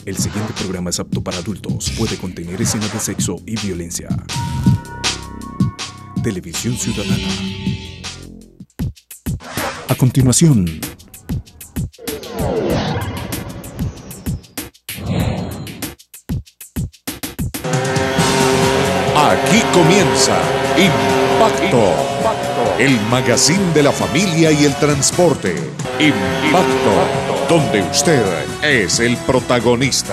El siguiente programa es apto para adultos. Puede contener escenas de sexo y violencia. Televisión Ciudadana. A continuación. Aquí comienza Impacto, el magazine de la familia y el transporte. Impacto, donde usted es el protagonista.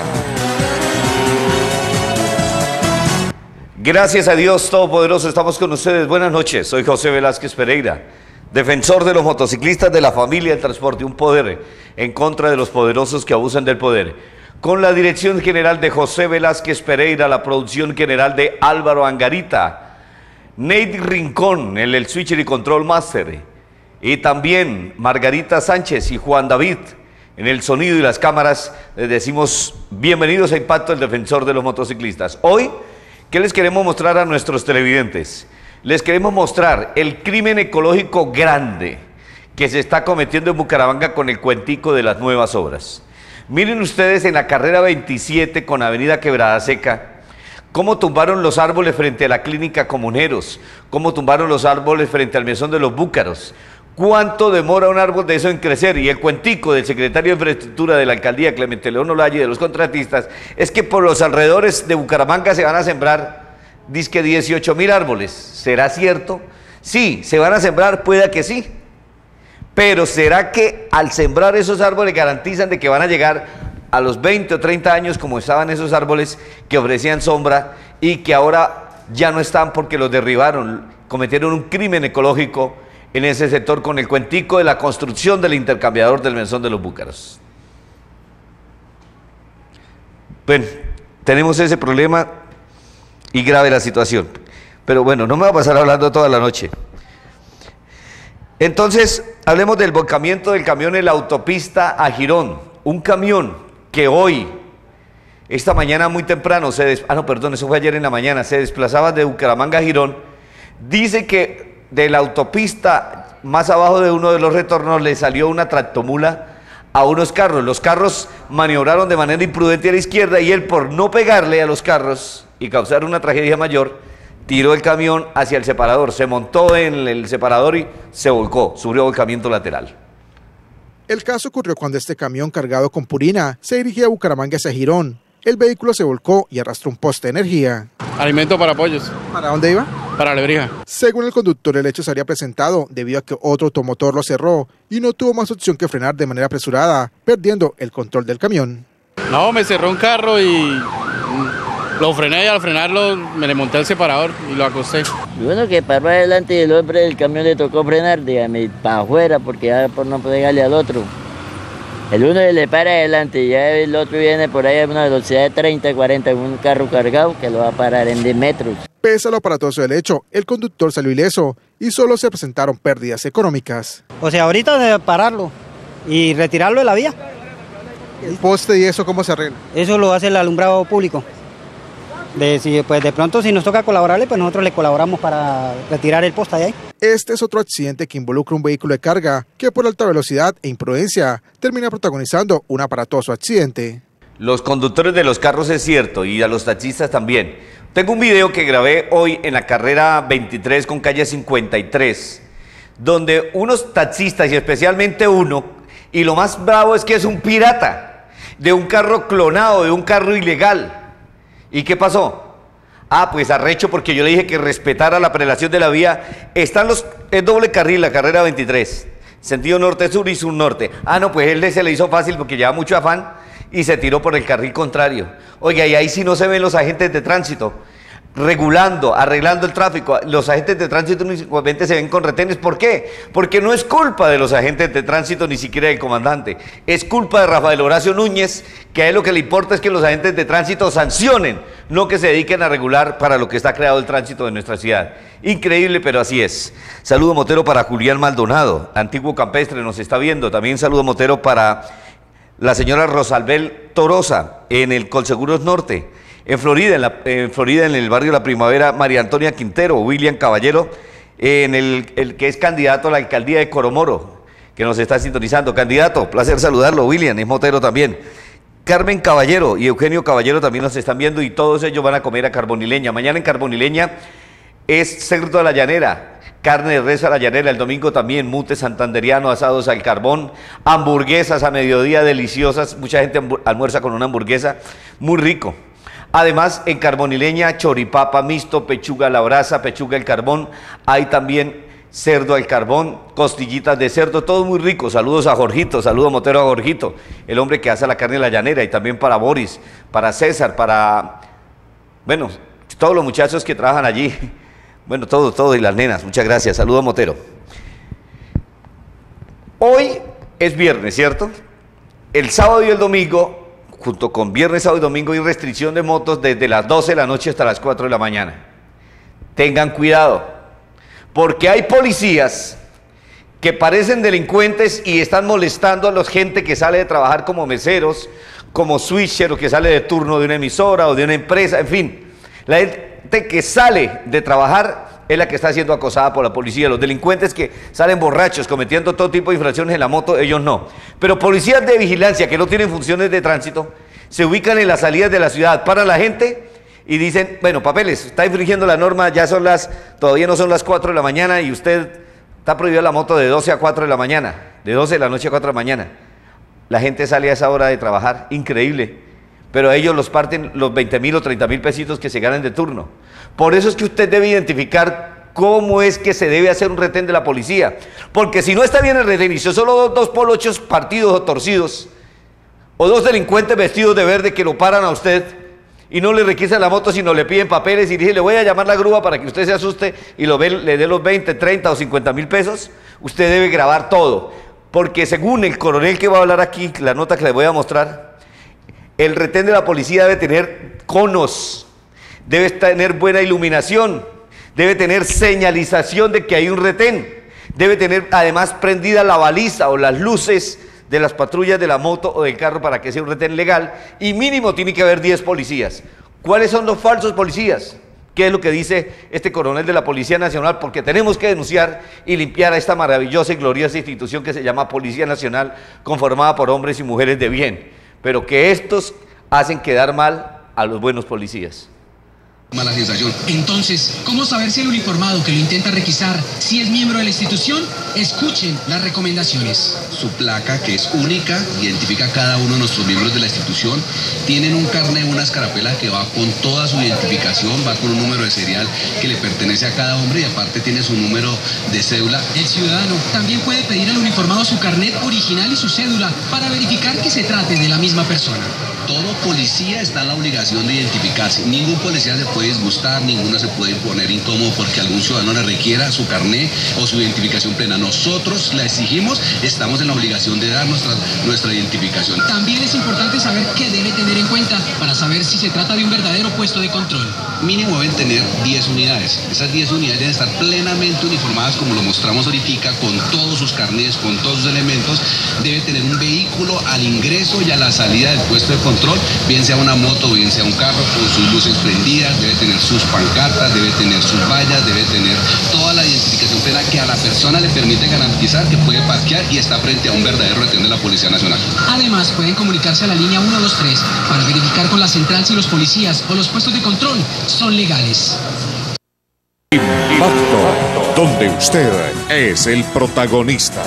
Gracias a Dios Todopoderoso, estamos con ustedes. Buenas noches, soy José Velázquez Pereira, defensor de los motociclistas, de la familia y el transporte, un poder en contra de los poderosos que abusan del poder. Con la dirección general de José Velázquez Pereira, la producción general de Álvaro Angarita, Nate Rincón, el Switcher y Control Master, y también Margarita Sánchez y Juan David, en el sonido y las cámaras. Les decimos bienvenidos a Impacto, el defensor de los motociclistas. Hoy, ¿qué les queremos mostrar a nuestros televidentes? Les queremos mostrar el crimen ecológico grande que se está cometiendo en Bucaramanga con el cuentico de las nuevas obras. Miren ustedes en la carrera 27 con Avenida Quebrada Seca, cómo tumbaron los árboles frente a la clínica Comuneros, cómo tumbaron los árboles frente al mesón de los Búcaros. ¿Cuánto demora un árbol de eso en crecer? Y el cuentico del secretario de Infraestructura de la alcaldía, Clemente León Olaya, y de los contratistas, es que por los alrededores de Bucaramanga se van a sembrar, dizque 18.000 árboles. ¿Será cierto? Sí, se van a sembrar, pueda que sí. Pero ¿será que al sembrar esos árboles garantizan de que van a llegar a los 20 o 30 años como estaban esos árboles que ofrecían sombra y que ahora ya no están porque los derribaron, cometieron un crimen ecológico en ese sector con el cuentico de la construcción del intercambiador del mesón de los Búcaros? Bueno, tenemos ese problema y grave la situación. Pero bueno, no me va a pasar hablando toda la noche. Entonces, hablemos del volcamiento del camión en la autopista a Girón. Un camión que hoy, esta mañana muy temprano, eso fue ayer en la mañana, se desplazaba de Bucaramanga a Girón. Dice que de la autopista, más abajo de uno de los retornos, le salió una tractomula a unos carros. Los carros maniobraron de manera imprudente a la izquierda y él, por no pegarle a los carros y causar una tragedia mayor, tiró el camión hacia el separador, se montó en el separador y se volcó, sufrió volcamiento lateral. El caso ocurrió cuando este camión cargado con purina se dirigía a Bucaramanga hacia Girón. El vehículo se volcó y arrastró un poste de energía. Alimento para pollos. ¿Para dónde iba? Para Lebrija. Según el conductor, el hecho se habría presentado debido a que otro automotor lo cerró y no tuvo más opción que frenar de manera apresurada, perdiendo el control del camión. No, me cerró un carro y lo frené y al frenarlo me le monté el separador y lo acosté. Y bueno, que paró adelante y el hombre del camión le tocó frenar, dígame, para afuera, porque ya por no pegarle al otro. El uno le para adelante y ya el otro viene por ahí a una velocidad de 30, 40, en un carro cargado que lo va a parar en 10 metros. Pese a lo aparatoso del hecho, el conductor salió ileso y solo se presentaron pérdidas económicas. O sea, ahorita de pararlo y retirarlo de la vía. ¿El poste y eso cómo se arregla? Eso lo hace el alumbrado público. Pues de pronto si nos toca colaborarle, pues nosotros le colaboramos para retirar el poste de ahí. Este es otro accidente que involucra un vehículo de carga que por alta velocidad e imprudencia termina protagonizando un aparatoso accidente. Los conductores de los carros es cierto y a los taxistas también. Tengo un video que grabé hoy en la carrera 23 con calle 53, donde unos taxistas y especialmente uno, y lo más bravo es que es un pirata, de un carro clonado, de un carro ilegal. ¿Y qué pasó? Pues arrecho porque yo le dije que respetara la prelación de la vía. Es doble carril la carrera 23, sentido norte-sur y sur-norte. No, pues él se le hizo fácil porque lleva mucho afán y se tiró por el carril contrario. Oiga, y ahí sí no se ven los agentes de tránsito regulando, arreglando el tráfico. Los agentes de tránsito únicamente se ven con retenes. ¿Por qué? Porque no es culpa de los agentes de tránsito, ni siquiera del comandante. Es culpa de Rafael Horacio Núñez, que a él lo que le importa es que los agentes de tránsito sancionen, no que se dediquen a regular para lo que está creado el tránsito de nuestra ciudad. Increíble, pero así es. Saludo motero para Julián Maldonado, antiguo campestre, nos está viendo. También saludo motero para la señora Rosalbel Torosa, en el Colseguros Norte. En Florida, en el barrio La Primavera, María Antonia Quintero, William Caballero, en el que es candidato a la alcaldía de Coromoro, que nos está sintonizando. Candidato, placer saludarlo, William, es motero también. Carmen Caballero y Eugenio Caballero también nos están viendo y todos ellos van a comer a Carbonileña. Mañana en Carbonileña es cerdo a la llanera, carne de res a la llanera, el domingo también mute santanderiano, asados al carbón, hamburguesas a mediodía deliciosas, mucha gente almuerza con una hamburguesa, muy rico. Además en Carbonileña choripapa mixto, pechuga a la brasa, pechuga al carbón, hay también cerdo al carbón, costillitas de cerdo, todo muy rico. Saludos a Jorgito, saludos Motero a Jorgito, el hombre que hace la carne de la llanera, y también para Boris, para César, para, bueno, todos los muchachos que trabajan allí, bueno, todo, y las nenas, muchas gracias, saludos Motero. Hoy es viernes, ¿cierto? El sábado y el domingo, junto con viernes, sábado y domingo, hay restricción de motos desde las 12 de la noche hasta las 4 de la mañana. Tengan cuidado, porque hay policías que parecen delincuentes y están molestando a la gente que sale de trabajar como meseros, como switcher, o que sale de turno de una emisora o de una empresa, en fin. La gente que sale de trabajar es la que está siendo acosada por la policía. Los delincuentes que salen borrachos cometiendo todo tipo de infracciones en la moto, ellos no. Pero policías de vigilancia que no tienen funciones de tránsito se ubican en las salidas de la ciudad, paran la gente y dicen, bueno, papeles, está infringiendo la norma, ya son todavía no son las 4 de la mañana y usted está prohibida la moto de 12 a 4 de la mañana, de 12 de la noche a 4 de la mañana. La gente sale a esa hora de trabajar, increíble, pero a ellos los parten los 20.000 o 30.000 pesitos que se ganan de turno. Por eso es que usted debe identificar cómo es que se debe hacer un retén de la policía, porque si no está bien el retén y son solo dos polochos partidos o torcidos, o dos delincuentes vestidos de verde que lo paran a usted, y no le requisan la moto, sino le piden papeles y dicen, le voy a llamar la grúa para que usted se asuste y le dé los 20, 30 o 50.000 pesos, usted debe grabar todo, porque según el coronel que va a hablar aquí, la nota que le voy a mostrar, el retén de la policía debe tener conos, debe tener buena iluminación, debe tener señalización de que hay un retén, debe tener además prendida la baliza o las luces de las patrullas de la moto o del carro para que sea un retén legal, y mínimo tiene que haber 10 policías. ¿Cuáles son los falsos policías? ¿Qué es lo que dice este coronel de la Policía Nacional? Porque tenemos que denunciar y limpiar a esta maravillosa y gloriosa institución que se llama Policía Nacional, conformada por hombres y mujeres de bien, pero que estos hacen quedar mal a los buenos policías. Mala sensación. Entonces, ¿cómo saber si el uniformado que lo intenta requisar, si es miembro de la institución? Escuchen las recomendaciones. Su placa, que es única, identifica a cada uno de nuestros miembros de la institución. Tienen un carnet, una escarapela que va con toda su identificación, va con un número de serial que le pertenece a cada hombre y aparte tiene su número de cédula. El ciudadano también puede pedir al uniformado su carnet original y su cédula para verificar que se trate de la misma persona. Todo policía está en la obligación de identificarse. Ningún policía se puede disgustar, ninguno se puede poner incómodo porque algún ciudadano le requiera su carnet o su identificación plena. Nosotros la exigimos, estamos en la obligación de dar nuestra identificación. También es importante saber qué debe tener en cuenta para saber si se trata de un verdadero puesto de control. Mínimo deben tener 10 unidades. Esas 10 unidades deben estar plenamente uniformadas, como lo mostramos ahorita, con todos sus carnets, con todos sus elementos. Debe tener un vehículo al ingreso y a la salida del puesto de control, bien sea una moto, bien sea un carro, con sus luces prendidas, debe tener sus pancartas, debe tener sus vallas, debe tener toda la identificación plena que a la persona le permite garantizar que puede parquear y está frente a un verdadero retén de la Policía Nacional. Además, pueden comunicarse a la línea 123 para verificar con la central si los policías o los puestos de control son legales. Impacto, donde usted es el protagonista.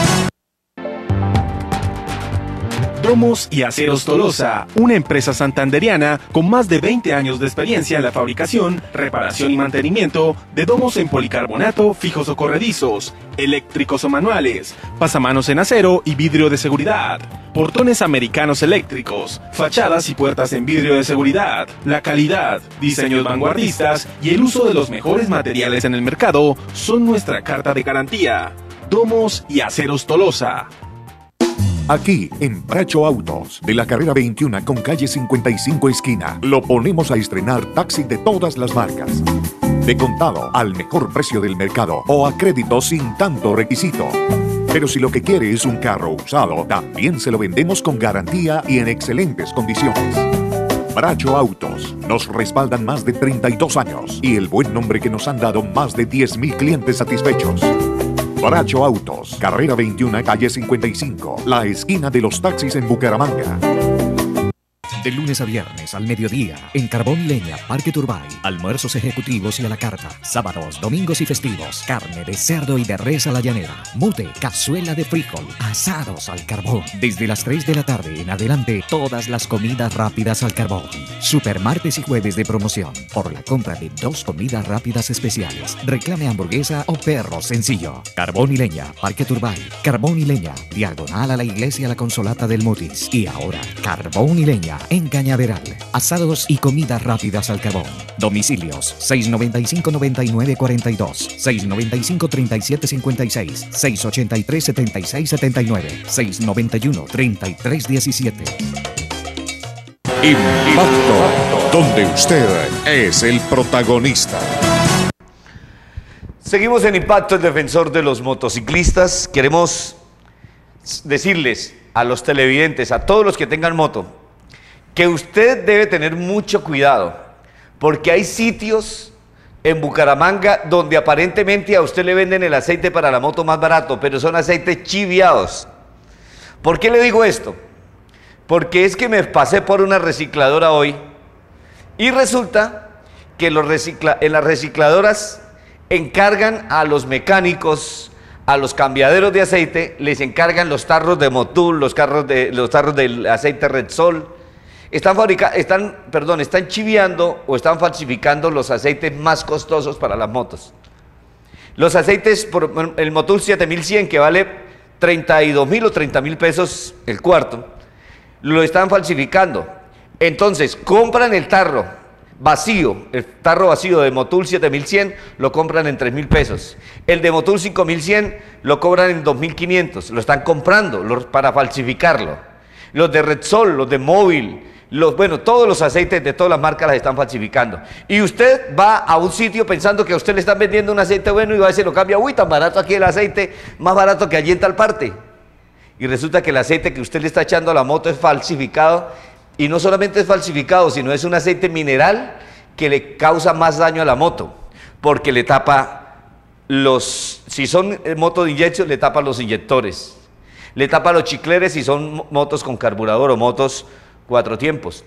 Domos y Aceros Tolosa, una empresa santanderiana con más de 20 años de experiencia en la fabricación, reparación y mantenimiento de domos en policarbonato, fijos o corredizos, eléctricos o manuales, pasamanos en acero y vidrio de seguridad, portones americanos eléctricos, fachadas y puertas en vidrio de seguridad. La calidad, diseños vanguardistas y el uso de los mejores materiales en el mercado son nuestra carta de garantía. Domos y Aceros Tolosa. Aquí, en Bracho Autos, de la carrera 21 con calle 55 esquina, lo ponemos a estrenar taxi de todas las marcas. De contado, al mejor precio del mercado o a crédito sin tanto requisito. Pero si lo que quiere es un carro usado, también se lo vendemos con garantía y en excelentes condiciones. Bracho Autos, nos respaldan más de 32 años y el buen nombre que nos han dado más de 10.000 clientes satisfechos. Bracho Autos, carrera 21, calle 55, la esquina de los taxis en Bucaramanga. De lunes a viernes al mediodía, en Carbón y Leña, Parque Turbay. Almuerzos ejecutivos y a la carta. Sábados, domingos y festivos. Carne de cerdo y de res a la llanera. Mute, cazuela de frijol. Asados al carbón. Desde las 3 de la tarde en adelante, todas las comidas rápidas al carbón. Super martes y jueves de promoción. Por la compra de 2 comidas rápidas especiales. Reclame hamburguesa o perro sencillo. Carbón y Leña, Parque Turbay. Carbón y Leña, diagonal a la iglesia La Consolata del Mutis. Y ahora, Carbón y Leña en Cañaveral. Asados y comidas rápidas al carbón. Domicilios 695-9942, 695-3756, 683-7679, 691-3317. Impacto, donde usted es el protagonista. Seguimos en Impacto, el defensor de los motociclistas. Queremos decirles a los televidentes, a todos los que tengan moto, que usted debe tener mucho cuidado, porque hay sitios en Bucaramanga donde aparentemente a usted le venden el aceite para la moto más barato, pero son aceites chiviados. ¿Por qué le digo esto? Porque es que me pasé por una recicladora hoy y resulta que en las recicladoras encargan a los mecánicos, a los cambiaderos de aceite, les encargan los tarros de Motul, los tarros del aceite Repsol. Están chiviando o están falsificando los aceites más costosos para las motos. Los aceites, por el Motul 7100, que vale 32.000 o 30.000 pesos el cuarto, lo están falsificando. Entonces, compran el tarro vacío de Motul 7100, lo compran en 3.000 pesos. El de Motul 5100 lo cobran en 2.500, lo están comprando para falsificarlo. Los de Repsol, los de Móvil, todos los aceites de todas las marcas las están falsificando. Y usted va a un sitio pensando que a usted le están vendiendo un aceite bueno y va a decir, lo cambia, uy, tan barato aquí el aceite, más barato que allí en tal parte. Y resulta que el aceite que usted le está echando a la moto es falsificado, y no solamente es falsificado, sino es un aceite mineral que le causa más daño a la moto, porque le tapa si son motos de inyección, le tapa los inyectores, le tapa los chicleres si son motos con carburador o motos 2 tiempos.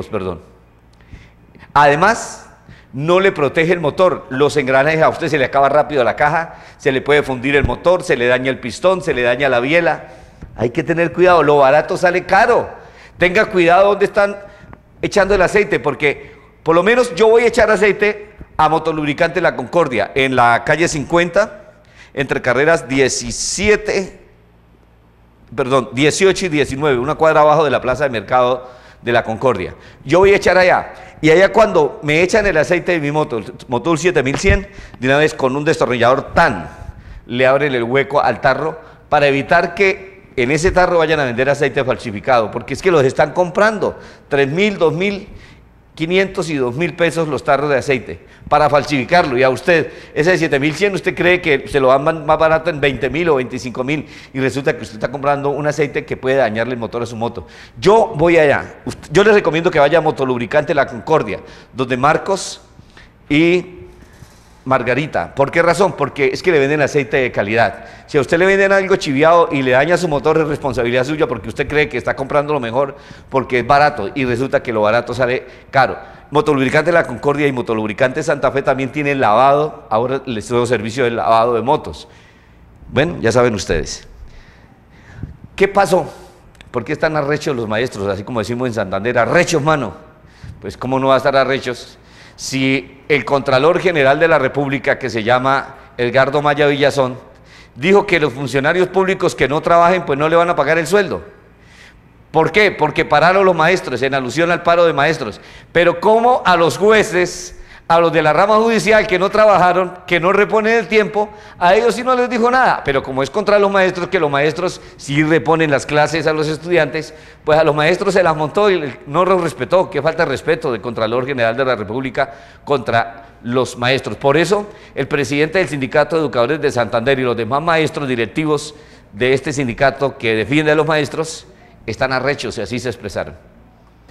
Además, no le protege el motor, los engranajes, a usted se le acaba rápido la caja, se le puede fundir el motor, se le daña el pistón, se le daña la biela. Hay que tener cuidado, lo barato sale caro. Tenga cuidado donde están echando el aceite, porque por lo menos yo voy a echar aceite a Motolubricante La Concordia, en la calle 50, entre carreras 18 y 19, una cuadra abajo de la plaza de mercado de La Concordia. Yo voy a echar allá, y allá cuando me echan el aceite de mi moto, el Motul 7100, de una vez con un destornillador le abren el hueco al tarro para evitar que en ese tarro vayan a vender aceite falsificado, porque es que los están comprando 3.000, 2.500 y 2.000 pesos los tarros de aceite para falsificarlo, y a usted ese de 7.100 usted cree que se lo dan más barato en 20.000 o 25.000, y resulta que usted está comprando un aceite que puede dañarle el motor a su moto. Yo voy allá, yo les recomiendo que vaya a Motolubricante La Concordia, donde Marcos y Margarita. ¿Por qué razón? Porque es que le venden aceite de calidad. Si a usted le venden algo chiviado y le daña su motor, es responsabilidad suya, porque usted cree que está comprando lo mejor porque es barato, y resulta que lo barato sale caro. Motolubricante La Concordia y Motolubricante Santa Fe también tienen lavado, ahora les doy servicio de lavado de motos. Bueno, ya saben ustedes. ¿Qué pasó? ¿Por qué están arrechos los maestros? Así como decimos en Santander, arrechos, mano. Pues cómo no va a estar arrechos si el Contralor General de la República, que se llama Edgardo Maya Villazón, dijo que los funcionarios públicos que no trabajen, pues no le van a pagar el sueldo. ¿Por qué? Porque pararon los maestros, en alusión al paro de maestros. Pero ¿cómo a los jueces, a los de la rama judicial que no trabajaron, que no reponen el tiempo, a ellos sí no les dijo nada? Pero como es contra los maestros, que los maestros sí reponen las clases a los estudiantes, pues a los maestros se las montó y no los respetó. Qué falta de respeto del Contralor General de la República contra los maestros. Por eso, el presidente del Sindicato de Educadores de Santander y los demás maestros directivos de este sindicato que defiende a los maestros están arrechos, y así se expresaron.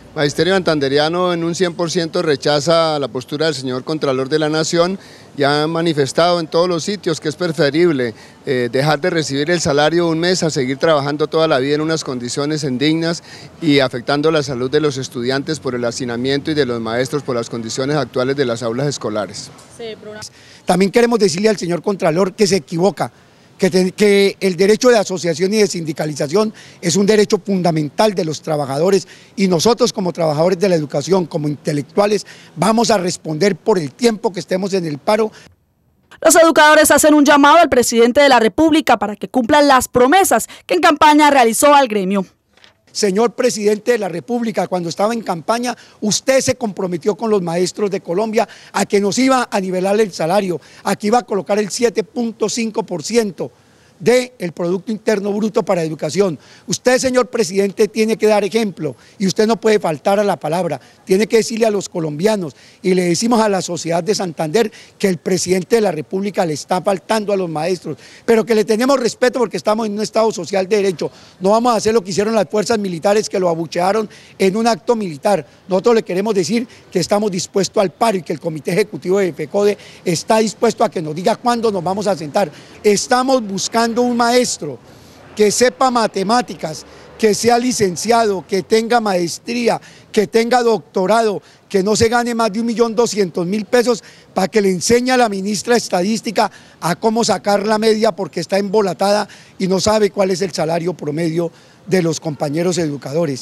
Magisterio Santanderiano en un 100% rechaza la postura del señor Contralor de la Nación y ha manifestado en todos los sitios que es preferible dejar de recibir el salario un mes a seguir trabajando toda la vida en unas condiciones indignas y afectando la salud de los estudiantes por el hacinamiento y de los maestros por las condiciones actuales de las aulas escolares. También queremos decirle al señor Contralor que se equivoca, que el derecho de asociación y de sindicalización es un derecho fundamental de los trabajadores y nosotros como trabajadores de la educación, como intelectuales, vamos a responder por el tiempo que estemos en el paro. Los educadores hacen un llamado al presidente de la República para que cumplan las promesas que en campaña realizó al gremio. Señor presidente de la República, cuando estaba en campaña, usted se comprometió con los maestros de Colombia a que nos iba a nivelar el salario, a que iba a colocar el 7.5% del Producto Interno Bruto para educación. Usted, señor presidente, tiene que dar ejemplo y usted no puede faltar a la palabra. Tiene que decirle a los colombianos y le decimos a la sociedad de Santander que el presidente de la República le está faltando a los maestros, pero que le tenemos respeto porque estamos en un Estado social de derecho. No vamos a hacer lo que hicieron las fuerzas militares que lo abuchearon en un acto militar. Nosotros le queremos decir que estamos dispuestos al paro y que el Comité Ejecutivo de FECODE está dispuesto a que nos diga cuándo nos vamos a sentar. Estamos buscando un maestro que sepa matemáticas, que sea licenciado, que tenga maestría, que tenga doctorado, que no se gane más de 1.200.000 pesos para que le enseñe a la ministra de Estadística a cómo sacar la media porque está embolatada y no sabe cuál es el salario promedio de los compañeros educadores.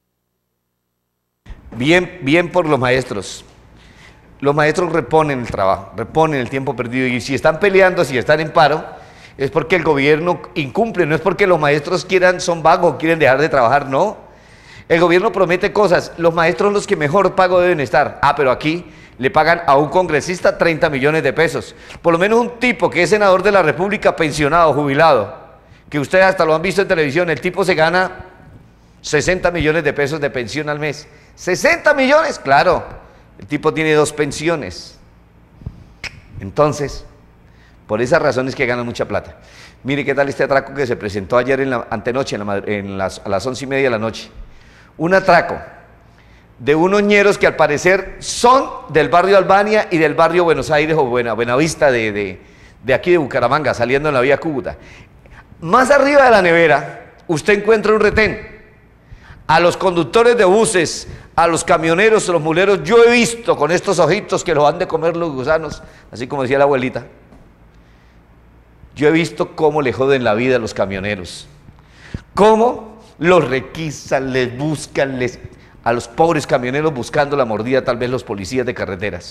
Bien por los maestros. Los maestros reponen el trabajo, reponen el tiempo perdido y si están peleando, si están en paro, es porque el gobierno incumple, no es porque los maestros son vagos, quieren dejar de trabajar, no. El gobierno promete cosas, los maestros los que mejor pago deben estar. Pero aquí le pagan a un congresista 30 millones de pesos. Por lo menos un tipo que es senador de la República, pensionado, jubilado, que ustedes hasta lo han visto en televisión, el tipo se gana 60 millones de pesos de pensión al mes. ¿60 millones? Claro, el tipo tiene 2 pensiones. Entonces, por esas razones que ganan mucha plata. Mire qué tal este atraco que se presentó ayer antenoche, a las 11:30 de la noche. Un atraco de unos ñeros que al parecer son del barrio Albania y del barrio Buenos Aires o Buenavista de aquí de Bucaramanga, saliendo en la vía Cúcuta. Más arriba de la nevera, usted encuentra un retén. A los conductores de buses, a los camioneros, a los muleros, yo he visto con estos ojitos que los han de comer los gusanos, así como decía la abuelita. Yo he visto cómo le joden la vida a los camioneros, cómo los requisan, les buscan, a los pobres camioneros buscando la mordida, tal vez los policías de carreteras.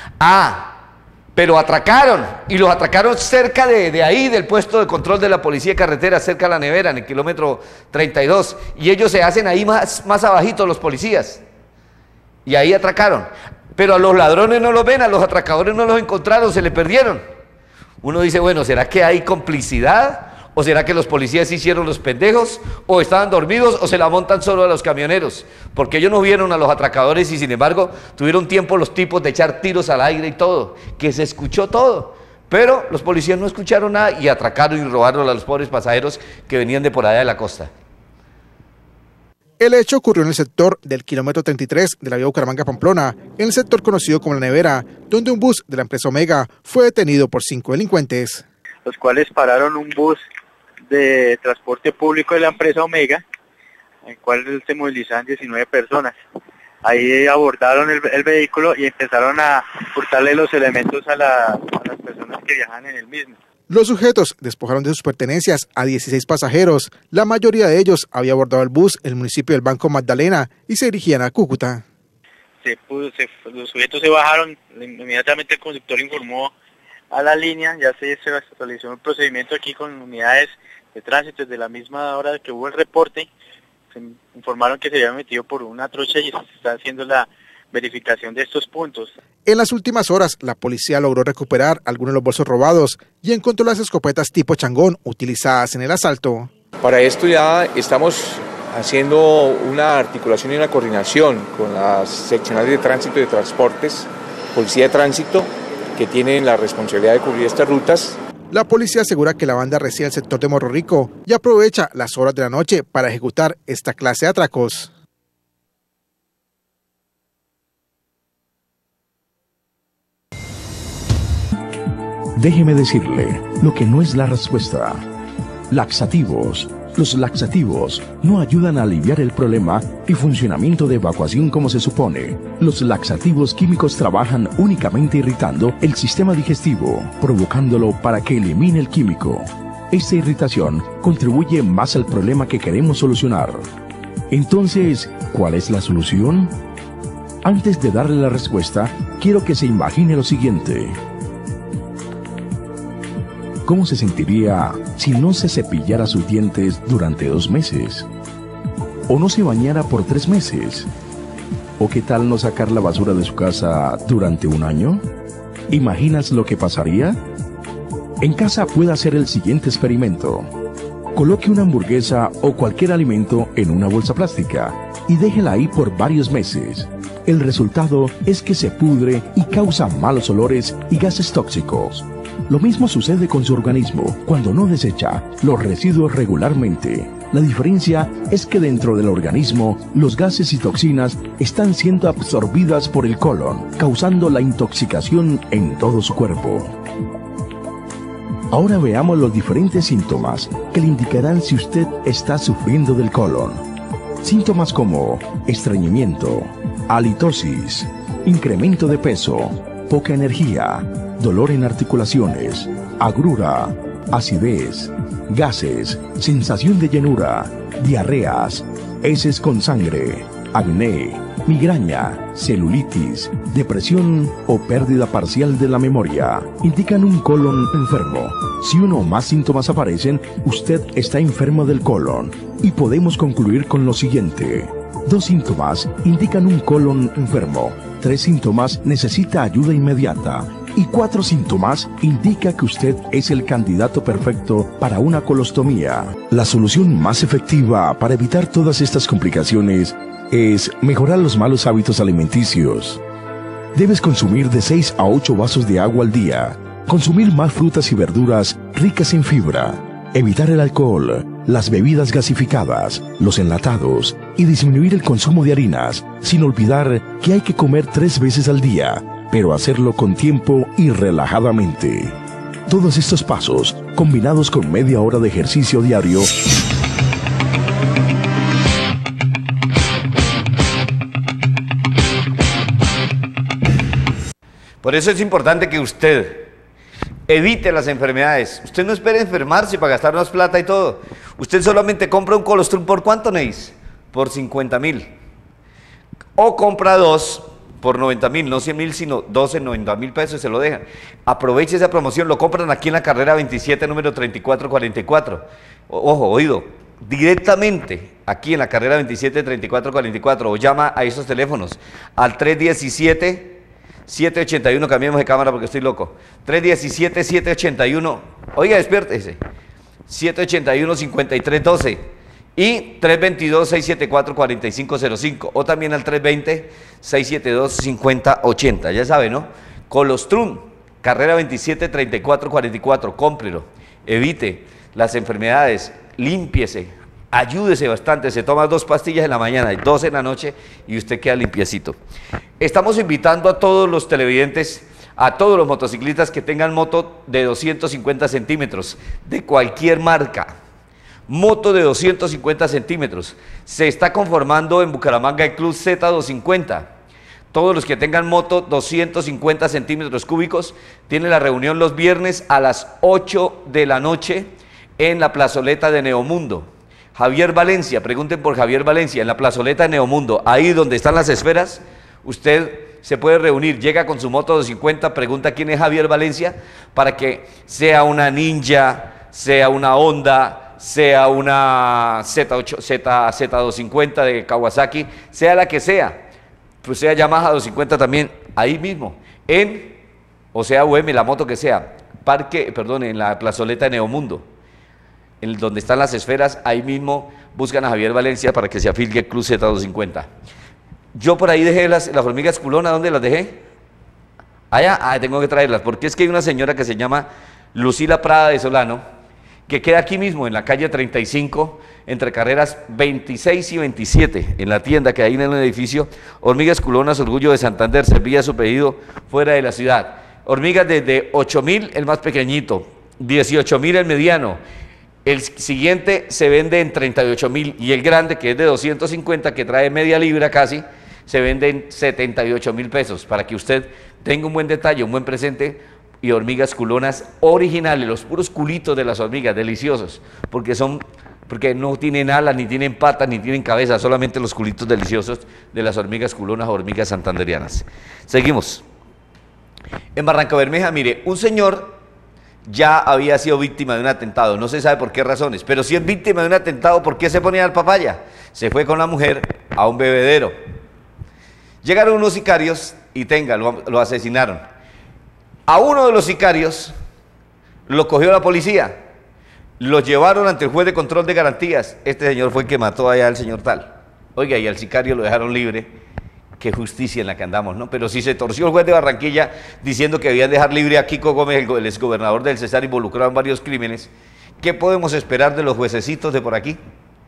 Pero atracaron, y los atracaron cerca de ahí, del puesto de control de la policía de carretera, cerca de la nevera, en el kilómetro 32, y ellos se hacen ahí más abajito los policías, y ahí atracaron. Pero a los ladrones no los ven, a los atracadores no los encontraron, se les perdieron. Uno dice, bueno, ¿será que hay complicidad? ¿O será que los policías hicieron los pendejos? ¿O estaban dormidos? ¿O se la montan solo a los camioneros? Porque ellos no vieron a los atracadores y sin embargo tuvieron tiempo los tipos de echar tiros al aire y todo, que se escuchó todo. Pero los policías no escucharon nada y atracaron y robaron a los pobres pasajeros que venían de por allá de la costa. El hecho ocurrió en el sector del kilómetro 33 de la vía Bucaramanga-Pamplona, en el sector conocido como La Nevera, donde un bus de la empresa Omega fue detenido por 5 delincuentes. Los cuales pararon un bus de transporte público de la empresa Omega, en el cual se movilizaban 19 personas. Ahí abordaron el vehículo y empezaron a hurtarle los elementos a las personas que viajaban en el mismo. Los sujetos despojaron de sus pertenencias a 16 pasajeros. La mayoría de ellos había abordado el bus en el municipio del Banco Magdalena y se dirigían a Cúcuta. Los sujetos se bajaron, inmediatamente el conductor informó a la línea, ya se realizó un procedimiento aquí con unidades de tránsito desde la misma hora que hubo el reporte. Se informaron que se había metido por una trocha y se está haciendo la verificación de estos puntos. En las últimas horas, la policía logró recuperar algunos de los bolsos robados y encontró las escopetas tipo changón utilizadas en el asalto. Para esto ya estamos haciendo una articulación y una coordinación con las seccionales de tránsito y de transportes, policía de tránsito, que tienen la responsabilidad de cubrir estas rutas. La policía asegura que la banda reside en el sector de Morro Rico y aprovecha las horas de la noche para ejecutar esta clase de atracos. Déjeme decirle lo que no es la respuesta. Laxativos. Los laxativos no ayudan a aliviar el problema y funcionamiento de evacuación como se supone. Los laxativos químicos trabajan únicamente irritando el sistema digestivo, provocándolo para que elimine el químico. Esta irritación contribuye más al problema que queremos solucionar. Entonces, ¿cuál es la solución? Antes de darle la respuesta, quiero que se imagine lo siguiente. ¿Cómo se sentiría si no se cepillara sus dientes durante 2 meses? ¿O no se bañara por 3 meses? ¿O qué tal no sacar la basura de su casa durante 1 año? ¿Imaginas lo que pasaría? En casa puede hacer el siguiente experimento. Coloque una hamburguesa o cualquier alimento en una bolsa plástica y déjela ahí por varios meses. El resultado es que se pudre y causa malos olores y gases tóxicos. Lo mismo sucede con su organismo cuando no desecha los residuos regularmente. La diferencia es que dentro del organismo los gases y toxinas están siendo absorbidas por el colon, causando la intoxicación en todo su cuerpo. Ahora veamos los diferentes síntomas que le indicarán si usted está sufriendo del colon. Síntomas como estreñimiento, halitosis, incremento de peso, poca energía, dolor en articulaciones, agrura, acidez, gases, sensación de llenura, diarreas, heces con sangre, acné, migraña, celulitis, depresión o pérdida parcial de la memoria. Indican un colon enfermo. Si uno o más síntomas aparecen, usted está enfermo del colon y podemos concluir con lo siguiente. 2 síntomas indican un colon enfermo. 3 síntomas necesita ayuda inmediata. Y 4 síntomas indica que usted es el candidato perfecto para una colostomía. La solución más efectiva para evitar todas estas complicaciones es mejorar los malos hábitos alimenticios. Debes consumir de 6 a 8 vasos de agua al día, consumir más frutas y verduras ricas en fibra, evitar el alcohol, las bebidas gasificadas, los enlatados y disminuir el consumo de harinas, sin olvidar que hay que comer 3 veces al día, pero hacerlo con tiempo y relajadamente. Todos estos pasos, combinados con media hora de ejercicio diario, por eso es importante que usted evite las enfermedades. Usted no espere enfermarse para gastar más plata y todo. Usted solamente compra un colostrum, ¿por cuánto, Neis? Por 50.000. O compra 2 por 90.000, no 100.000, sino 12 en 90.000 pesos y se lo dejan. Aproveche esa promoción, lo compran aquí en la carrera 27, número 3444. Ojo, oído, directamente aquí en la carrera 27, 3444, o llama a esos teléfonos al 317-781, cambiemos de cámara porque estoy loco, 317-781, oiga, despiértese, 781-5312 y 322-674-4505 o también al 320-672-5080, ya sabe, ¿no? Colostrum, carrera 27, 3444, cómprelo, evite las enfermedades, límpiese, ayúdese bastante, se toma 2 pastillas en la mañana y 2 en la noche y usted queda limpiecito. Estamos invitando a todos los televidentes, a todos los motociclistas que tengan moto de 250 centímetros, de cualquier marca, moto de 250 centímetros, se está conformando en Bucaramanga el Club Z250, todos los que tengan moto 250 centímetros cúbicos, tienen la reunión los viernes a las 8 de la noche en la plazoleta de Neomundo. Javier Valencia, pregunten por Javier Valencia, en la plazoleta de Neomundo, ahí donde están las esferas, usted se puede reunir, llega con su moto 250, pregunta quién es Javier Valencia, para que sea una Ninja, sea una Honda, sea una Z250 de Kawasaki, sea la que sea, pues sea Yamaha 250 también, ahí mismo, o sea UM, la moto que sea, en la plazoleta de Neomundo, donde están las esferas, ahí mismo buscan a Javier Valencia para que se afilie al Club Z250. Yo por ahí dejé las hormigas culona, ¿dónde las dejé? Allá, tengo que traerlas, porque es que hay una señora que se llama Lucila Prada de Solano, que queda aquí mismo en la calle 35, entre carreras 26 y 27, en la tienda que hay en el edificio, Hormigas Culonas, Orgullo de Santander, servía su pedido fuera de la ciudad. hormigas desde 8.000 el más pequeñito, 18.000 el mediano, el siguiente se vende en 38.000 y el grande, que es de 250, que trae media libra casi, se vende en 78.000 pesos, para que usted tenga un buen detalle, un buen presente. Y hormigas culonas originales, los puros culitos de las hormigas, deliciosos, porque no tienen alas, ni tienen patas, ni tienen cabeza, solamente los culitos deliciosos de las hormigas culonas o hormigas santanderianas. Seguimos. En Barrancabermeja, mire, un señor ya había sido víctima de un atentado, no se sabe por qué razones, pero si es víctima de un atentado, ¿por qué se ponía al papaya? Se fue con la mujer a un bebedero. Llegaron unos sicarios y lo asesinaron. A uno de los sicarios lo cogió la policía, lo llevaron ante el juez de control de garantías. Este señor fue el que mató allá al señor tal. Oiga, y al sicario lo dejaron libre. Qué justicia en la que andamos, ¿no? Pero si se torció el juez de Barranquilla diciendo que debían dejar libre a Kiko Gómez, el exgobernador del Cesar, involucrado en varios crímenes, ¿qué podemos esperar de los juececitos de por aquí?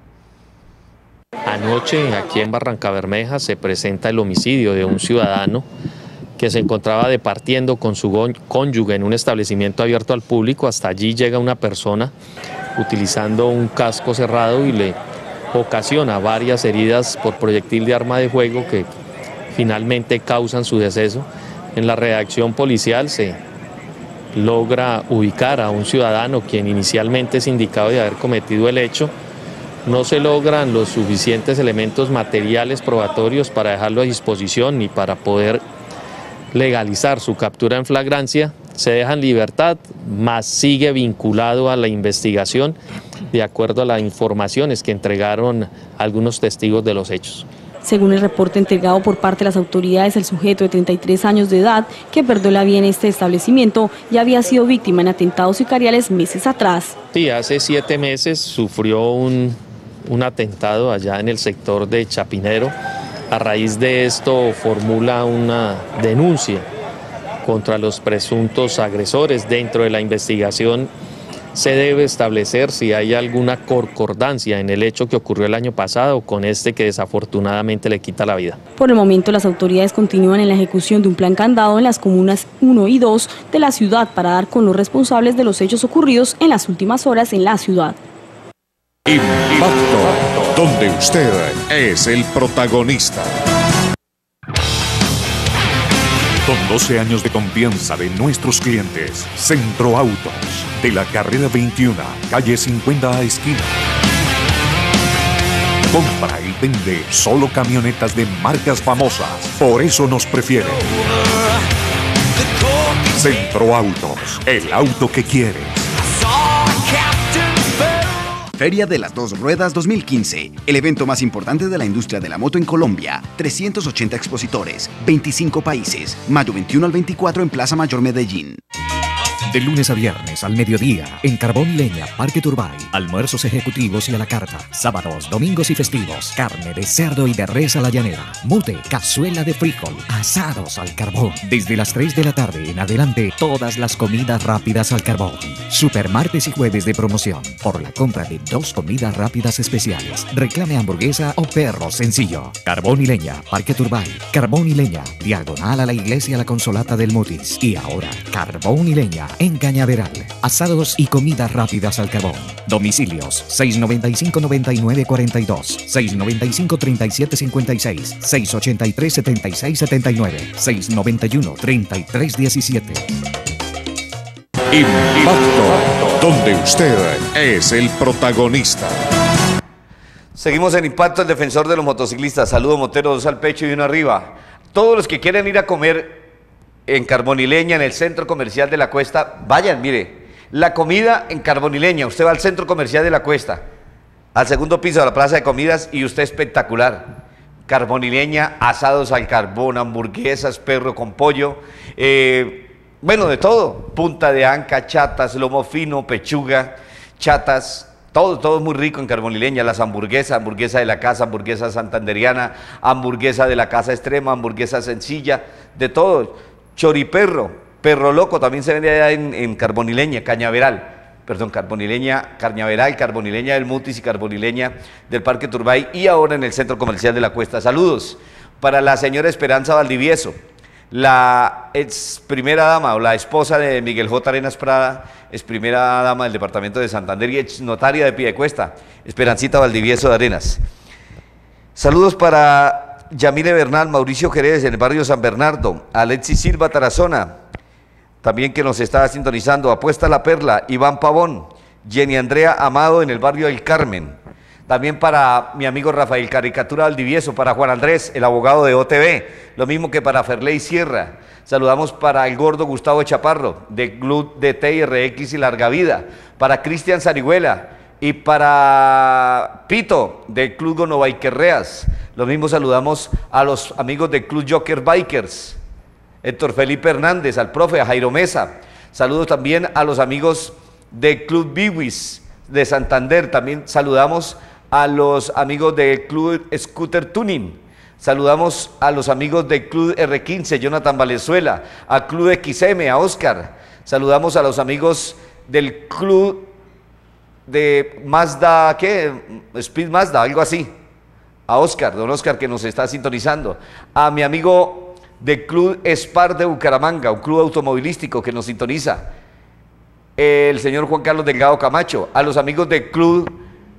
Anoche, aquí en Barrancabermeja, se presenta el homicidio de un ciudadano que se encontraba departiendo con su cónyuge en un establecimiento abierto al público. Hasta allí llega una persona utilizando un casco cerrado y le ocasiona varias heridas por proyectil de arma de fuego que finalmente causan su deceso. En la redacción policial se logra ubicar a un ciudadano quien inicialmente es indicado de haber cometido el hecho. No se logran los suficientes elementos materiales probatorios para dejarlo a disposición ni para poder legalizar su captura en flagrancia. Se deja en libertad, mas sigue vinculado a la investigación de acuerdo a las informaciones que entregaron algunos testigos de los hechos. Según el reporte entregado por parte de las autoridades, el sujeto de 33 años de edad que perdió la vida en este establecimiento ya había sido víctima en atentados sicariales meses atrás. Sí, hace 7 meses sufrió un atentado allá en el sector de Chapinero. A raíz de esto formula una denuncia contra los presuntos agresores. Dentro de la investigación se debe establecer si hay alguna concordancia en el hecho que ocurrió el año pasado con este que desafortunadamente le quita la vida. Por el momento, las autoridades continúan en la ejecución de un plan candado en las comunas 1 y 2 de la ciudad para dar con los responsables de los hechos ocurridos en las últimas horas en la ciudad. Impacto, donde usted es el protagonista. Con 12 años de confianza de nuestros clientes, Centro Autos, de la carrera 21, calle 50 esquina. Compra y vende solo camionetas de marcas famosas, por eso nos prefieren. Centro Autos, el auto que quieres. Feria de las Dos Ruedas 2015, el evento más importante de la industria de la moto en Colombia. 380 expositores, 25 países, mayo 21 al 24 en Plaza Mayor Medellín. De lunes a viernes al mediodía, en Carbón Leña, Parque Turbay. Almuerzos ejecutivos y a la carta. Sábados, domingos y festivos. Carne de cerdo y de res a la llanera. Mute, cazuela de frijol. Asados al carbón. Desde las 3 de la tarde en adelante, todas las comidas rápidas al carbón. Supermartes y jueves de promoción. Por la compra de 2 comidas rápidas especiales. Reclame hamburguesa o perro sencillo. Carbón y Leña, Parque Turbay. Carbón y Leña, diagonal a la iglesia La Consolata del Mutis. Y ahora, Carbón y Leña en Cañaveral. Asados y comidas rápidas al carbón. Domicilios 695-9942, 695-3756, 683-7679, 691-3317. Impacto, donde usted es el protagonista. Seguimos en Impacto, el defensor de los motociclistas. Saludos moteros, 2 al pecho y 1 arriba. Todos los que quieren ir a comer en Carbonileña, en el centro comercial de la Cuesta, vayan, mire, la comida en Carbonileña, usted va al centro comercial de la Cuesta, al segundo piso de la plaza de comidas y usted espectacular. Carbonileña, asados al carbón, hamburguesas, perro con pollo, bueno, de todo, punta de anca, chatas, lomo fino, pechuga, chatas, todo es muy rico en Carbonileña. Las hamburguesa de la casa, hamburguesa santanderiana, hamburguesa de la casa extrema, hamburguesa sencilla, de todo. Choriperro, perro loco también se vende allá en Carbonileña, Carbonileña, Cañaveral, Carbonileña del Mutis y Carbonileña del Parque Turbay y ahora en el Centro Comercial de la Cuesta. Saludos para la señora Esperanza Valdivieso. La ex primera dama o la esposa de Miguel J. Arenas Prada, ex primera dama del departamento de Santander y ex notaria de Piedecuesta, Esperancita Valdivieso de Arenas. Saludos para Yamile Bernal, Mauricio Jerez en el barrio San Bernardo, Alexis Silva Tarazona, también que nos está sintonizando, Apuesta La Perla, Iván Pavón, Jenny Andrea Amado en el barrio del Carmen. También para mi amigo Rafael Caricatura Valdivieso, para Juan Andrés, el abogado de OTV, lo mismo que para Ferley Sierra. Saludamos para el gordo Gustavo Chaparro, de Club de TRX y Larga Vida, para Cristian Zarihuela y para Pito, del Club Gonovaiquerreas. Lo mismo saludamos a los amigos del Club Joker Bikers, Héctor Felipe Hernández, al profe, a Jairo Mesa. Saludos también a los amigos del Club Biwis de Santander. También saludamos a los amigos del Club Scooter Tuning. Saludamos a los amigos del Club R15, Jonathan Valenzuela, al Club XM, a Oscar. Saludamos a los amigos del Club de Mazda, ¿qué? Speed Mazda, algo así. A Oscar, don Oscar, que nos está sintonizando. A mi amigo del Club Spar de Bucaramanga, un club automovilístico que nos sintoniza. El señor Juan Carlos Delgado Camacho. A los amigos del Club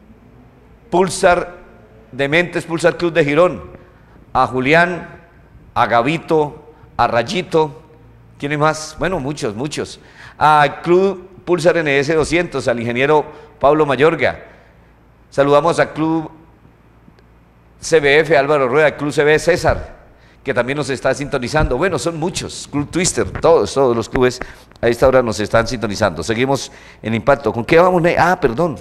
Pulsar Dementes, Pulsar Club de Girón. A Julián, a Gavito, a Rayito. ¿Quiénes más? Bueno, muchos. Al Club Pulsar NS 200, al ingeniero Pablo Mayorga. Saludamos al Club CBF Álvaro Rueda, al Club CB César, que también nos está sintonizando. Bueno, son muchos, Club Twister, todos los clubes a esta hora nos están sintonizando. Seguimos en Impacto. ¿Con qué vamos? Perdón.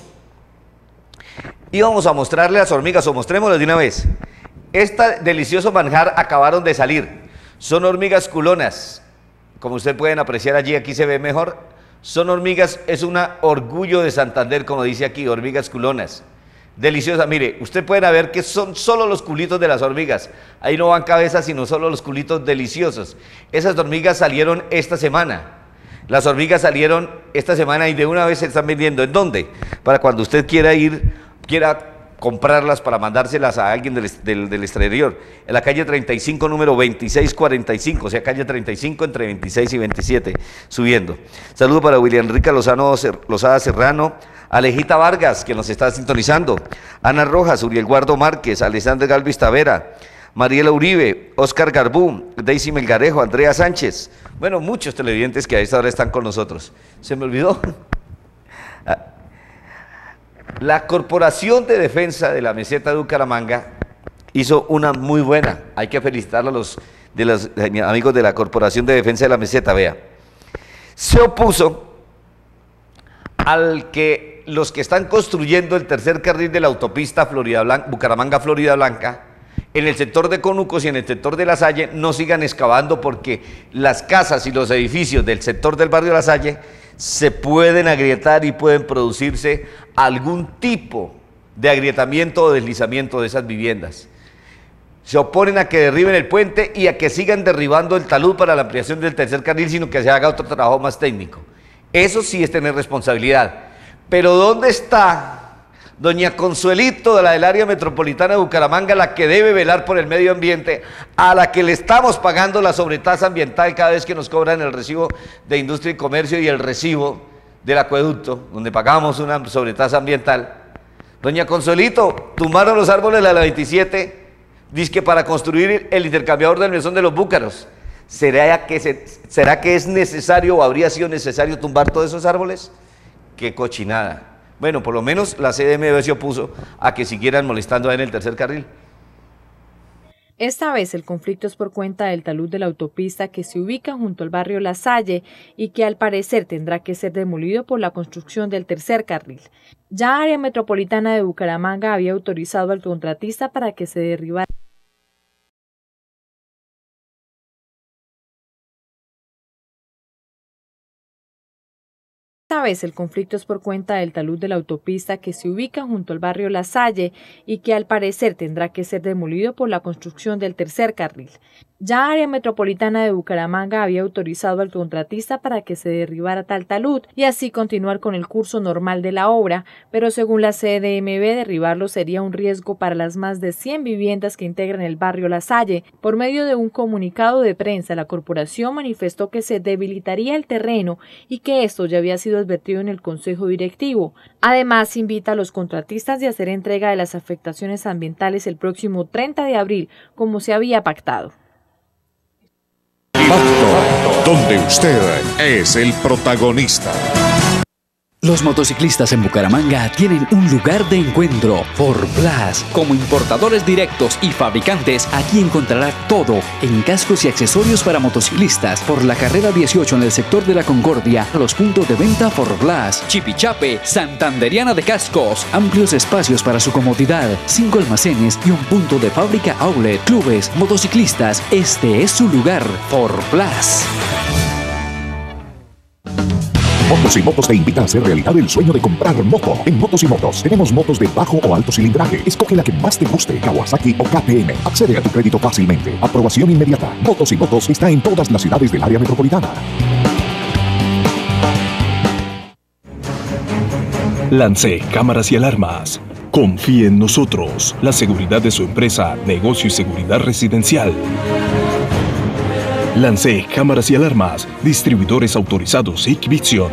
Íbamos a mostrarle las hormigas, o mostrémoslas de una vez. Este delicioso manjar acabaron de salir. Son hormigas culonas. Como ustedes pueden apreciar allí, aquí se ve mejor. Son hormigas, es un orgullo de Santander, como dice aquí, hormigas culonas. Deliciosa, mire, usted puede ver que son solo los culitos de las hormigas. Ahí no van cabezas, sino solo los culitos deliciosos. Esas hormigas salieron esta semana. Las hormigas salieron esta semana y de una vez se están vendiendo. ¿En dónde? Para cuando usted quiera comprarlas para mandárselas a alguien del exterior. En la calle 35, número 2645, o sea, calle 35 entre 26 y 27, subiendo. Saludo para William Enrique Lozada Serrano, Alejita Vargas, que nos está sintonizando, Ana Rojas, Uriel Guardo Márquez, Alexander Galvis Tavera, Mariela Uribe, Oscar Garbú, Daisy Melgarejo, Andrea Sánchez. Bueno, muchos televidentes que a esta hora están con nosotros. ¿Se me olvidó? La Corporación de Defensa de la Meseta de Bucaramanga hizo una muy buena. Hay que felicitar a los amigos de la Corporación de Defensa de la Meseta. Vea, se opuso al que los que están construyendo el tercer carril de la autopista Bucaramanga-Florida Blanca, en el sector de Conucos y en el sector de La Salle, no sigan excavando, porque las casas y los edificios del sector del barrio La Salle se pueden agrietar y pueden producirse algún tipo de agrietamiento o deslizamiento de esas viviendas. Se oponen a que derriben el puente y a que sigan derribando el talud para la ampliación del tercer carril, sino que se haga otro trabajo más técnico. Eso sí es tener responsabilidad. Pero ¿dónde está doña Consuelito, de la del área metropolitana de Bucaramanga, la que debe velar por el medio ambiente, a la que le estamos pagando la sobretasa ambiental cada vez que nos cobran el recibo de Industria y Comercio y el recibo del acueducto, donde pagamos una sobretasa ambiental? Doña Consuelito, tumbaron los árboles de la 27, dizque para construir el intercambiador del mesón de los Búcaros. ¿Será que es necesario o habría sido necesario tumbar todos esos árboles? ¡Qué cochinada! Bueno, por lo menos la CDMV se opuso a que siguieran molestando en el tercer carril. Esta vez el conflicto es por cuenta del talud de la autopista que se ubica junto al barrio La Salle y que al parecer tendrá que ser demolido por la construcción del tercer carril. Ya Área Metropolitana de Bucaramanga había autorizado al contratista para que se derribara Esta vez el conflicto es por cuenta del talud de la autopista que se ubica junto al barrio La Salle y que al parecer tendrá que ser demolido por la construcción del tercer carril. Ya Área Metropolitana de Bucaramanga había autorizado al contratista para que se derribara tal talud y así continuar con el curso normal de la obra, pero según la CDMV derribarlo sería un riesgo para las más de 100 viviendas que integran el barrio La Salle. Por medio de un comunicado de prensa, la corporación manifestó que se debilitaría el terreno y que esto ya había sido advertido en el Consejo Directivo. Además, invita a los contratistas de hacer entrega de las afectaciones ambientales el próximo 30 de abril, como se había pactado. Impacto, donde usted es el protagonista. Los motociclistas en Bucaramanga tienen un lugar de encuentro, Forblas. Como importadores directos y fabricantes, aquí encontrará todo en cascos y accesorios para motociclistas. Por la carrera 18 en el sector de la Concordia, los puntos de venta Forblas, Chipichape, Santanderiana de Cascos. Amplios espacios para su comodidad, 5 almacenes y un punto de fábrica outlet. Clubes, motociclistas, este es su lugar, Forblas. Motos y Motos te invita a hacer realidad el sueño de comprar moto. En Motos y Motos tenemos motos de bajo o alto cilindraje. Escoge la que más te guste, Kawasaki o KTM. Accede a tu crédito fácilmente. Aprobación inmediata. Motos y Motos está en todas las ciudades del área metropolitana. Lance Cámaras y Alarmas. Confíe en nosotros. La seguridad de su empresa, negocio y seguridad residencial. Lance Cámaras y Alarmas, distribuidores autorizados Hikvision.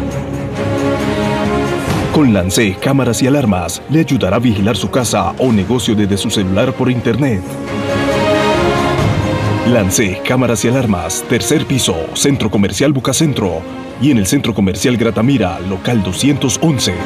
Con Lance Cámaras y Alarmas, le ayudará a vigilar su casa o negocio desde su celular por internet. Lance Cámaras y Alarmas, tercer piso, Centro Comercial Bucacentro y en el Centro Comercial Gratamira, local 211.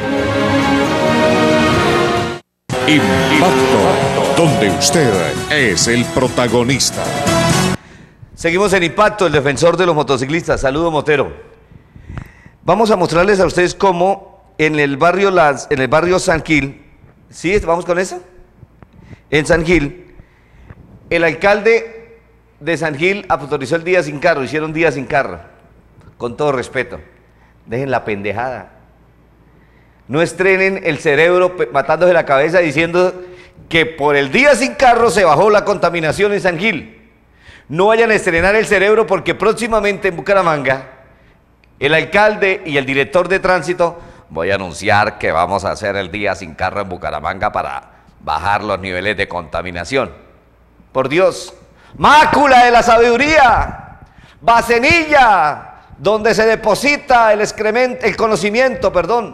Impacto, donde usted es el protagonista. Seguimos en Impacto, el defensor de los motociclistas. Saludo, Motero. Vamos a mostrarles a ustedes cómo en el barrio San Gil, ¿sí? ¿Vamos con eso? En San Gil, el alcalde de San Gil autorizó el día sin carro, hicieron día sin carro. Con todo respeto, dejen la pendejada. No estrenen el cerebro matándose la cabeza diciendo que por el día sin carro se bajó la contaminación en San Gil. No vayan a estrenar el cerebro porque próximamente en Bucaramanga, el alcalde y el director de tránsito, voy a anunciar que vamos a hacer el día sin carro en Bucaramanga para bajar los niveles de contaminación. Por Dios, mácula de la sabiduría, bacenilla, donde se deposita el excremento, el conocimiento, perdón.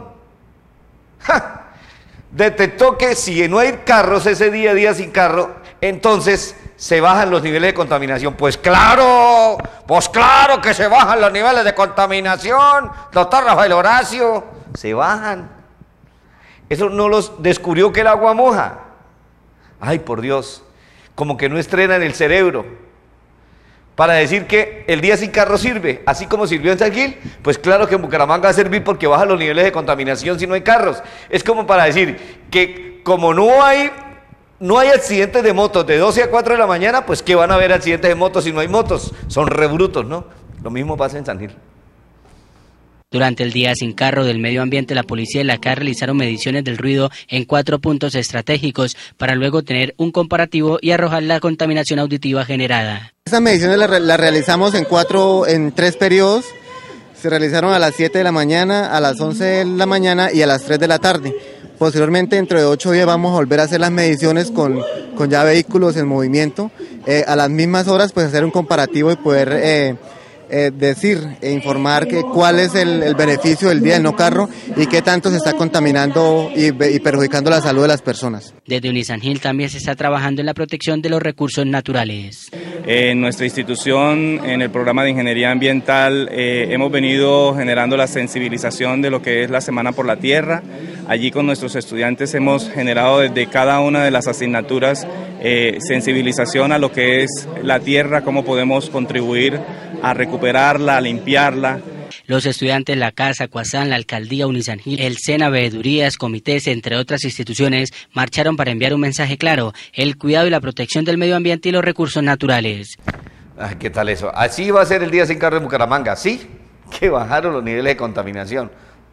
¡Ja! Detectó que si no hay carros ese día sin carro, entonces se bajan los niveles de contaminación. Pues claro que se bajan los niveles de contaminación, doctor Rafael Horacio, se bajan. Eso no los descubrió que el agua moja. Ay, por Dios, como que no estrenan el cerebro para decir que el día sin carro sirve, así como sirvió en San Gil. Pues claro que en Bucaramanga va a servir porque bajan los niveles de contaminación si no hay carros. Es como para decir que como no hay accidentes de motos de 12 a 4 de la mañana, pues que van a haber accidentes de motos si no hay motos. Son re brutos, ¿no? Lo mismo pasa en San Gil. Durante el día sin carro del medio ambiente, la policía y la CAR realizaron mediciones del ruido en 4 puntos estratégicos para luego tener un comparativo y arrojar la contaminación auditiva generada. Estas mediciones las realizamos en 3 periodos. Se realizaron a las 7 de la mañana, a las 11 de la mañana y a las 3 de la tarde. Posteriormente, dentro de 8 días, vamos a volver a hacer las mediciones con ya vehículos en movimiento. A las mismas horas, pues hacer un comparativo y poder decir e informar cuál es el beneficio del día del no carro y qué tanto se está contaminando y perjudicando la salud de las personas. Desde Unisangil también se está trabajando en la protección de los recursos naturales. En nuestra institución, en el programa de Ingeniería Ambiental, hemos venido generando la sensibilización de lo que es la Semana por la Tierra. Allí con nuestros estudiantes hemos generado desde cada una de las asignaturas sensibilización a lo que es la tierra, cómo podemos contribuir a recuperarla, a limpiarla. Los estudiantes, la Casa, Cuasán, la Alcaldía, Unisangil, el SENA, veedurías, comités, entre otras instituciones, marcharon para enviar un mensaje claro: el cuidado y la protección del medio ambiente y los recursos naturales. Ay, ¿qué tal eso? Así va a ser el día sin carro en Bucaramanga, ¿sí? Que bajaron los niveles de contaminación.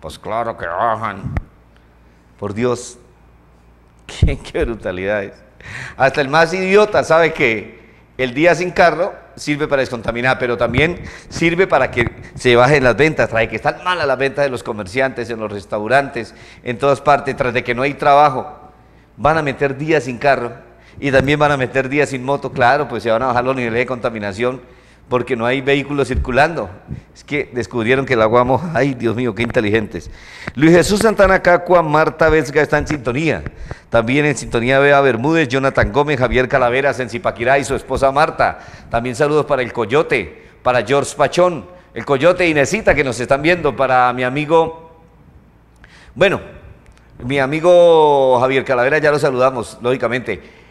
Pues claro que bajan. Por Dios, qué brutalidades. Hasta el más idiota sabe que el día sin carro sirve para descontaminar, pero también sirve para que se bajen las ventas, tras de que están malas las ventas de los comerciantes, en los restaurantes, en todas partes, tras de que no hay trabajo. Van a meter días sin carro y también van a meter días sin moto, claro, pues se van a bajar los niveles de contaminación porque no hay vehículos circulando. Es que descubrieron que el agua moja. Ay, Dios mío, qué inteligentes. Luis Jesús Santana Cacua, Marta Vesga está en sintonía. También en sintonía Bea Bermúdez, Jonathan Gómez, Javier Calaveras en Zipaquirá y su esposa Marta. También saludos para el Coyote, para George Pachón, el Coyote Inesita que nos están viendo, para mi amigo, bueno, mi amigo Javier Calaveras ya lo saludamos, lógicamente.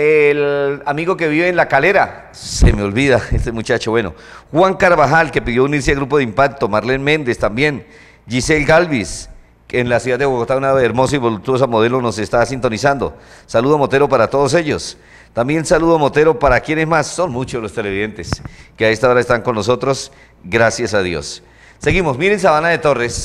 El amigo que vive en La Calera, se me olvida este muchacho, bueno, Juan Carvajal, que pidió unirse al grupo de impacto, Marlene Méndez también, Giselle Galvis, que en la ciudad de Bogotá, una hermosa y voluptuosa modelo, nos está sintonizando. Saludo Motero para todos ellos. También saludo Motero para quienes más, son muchos los televidentes que a esta hora están con nosotros, gracias a Dios. Seguimos, miren Sabana de Torres,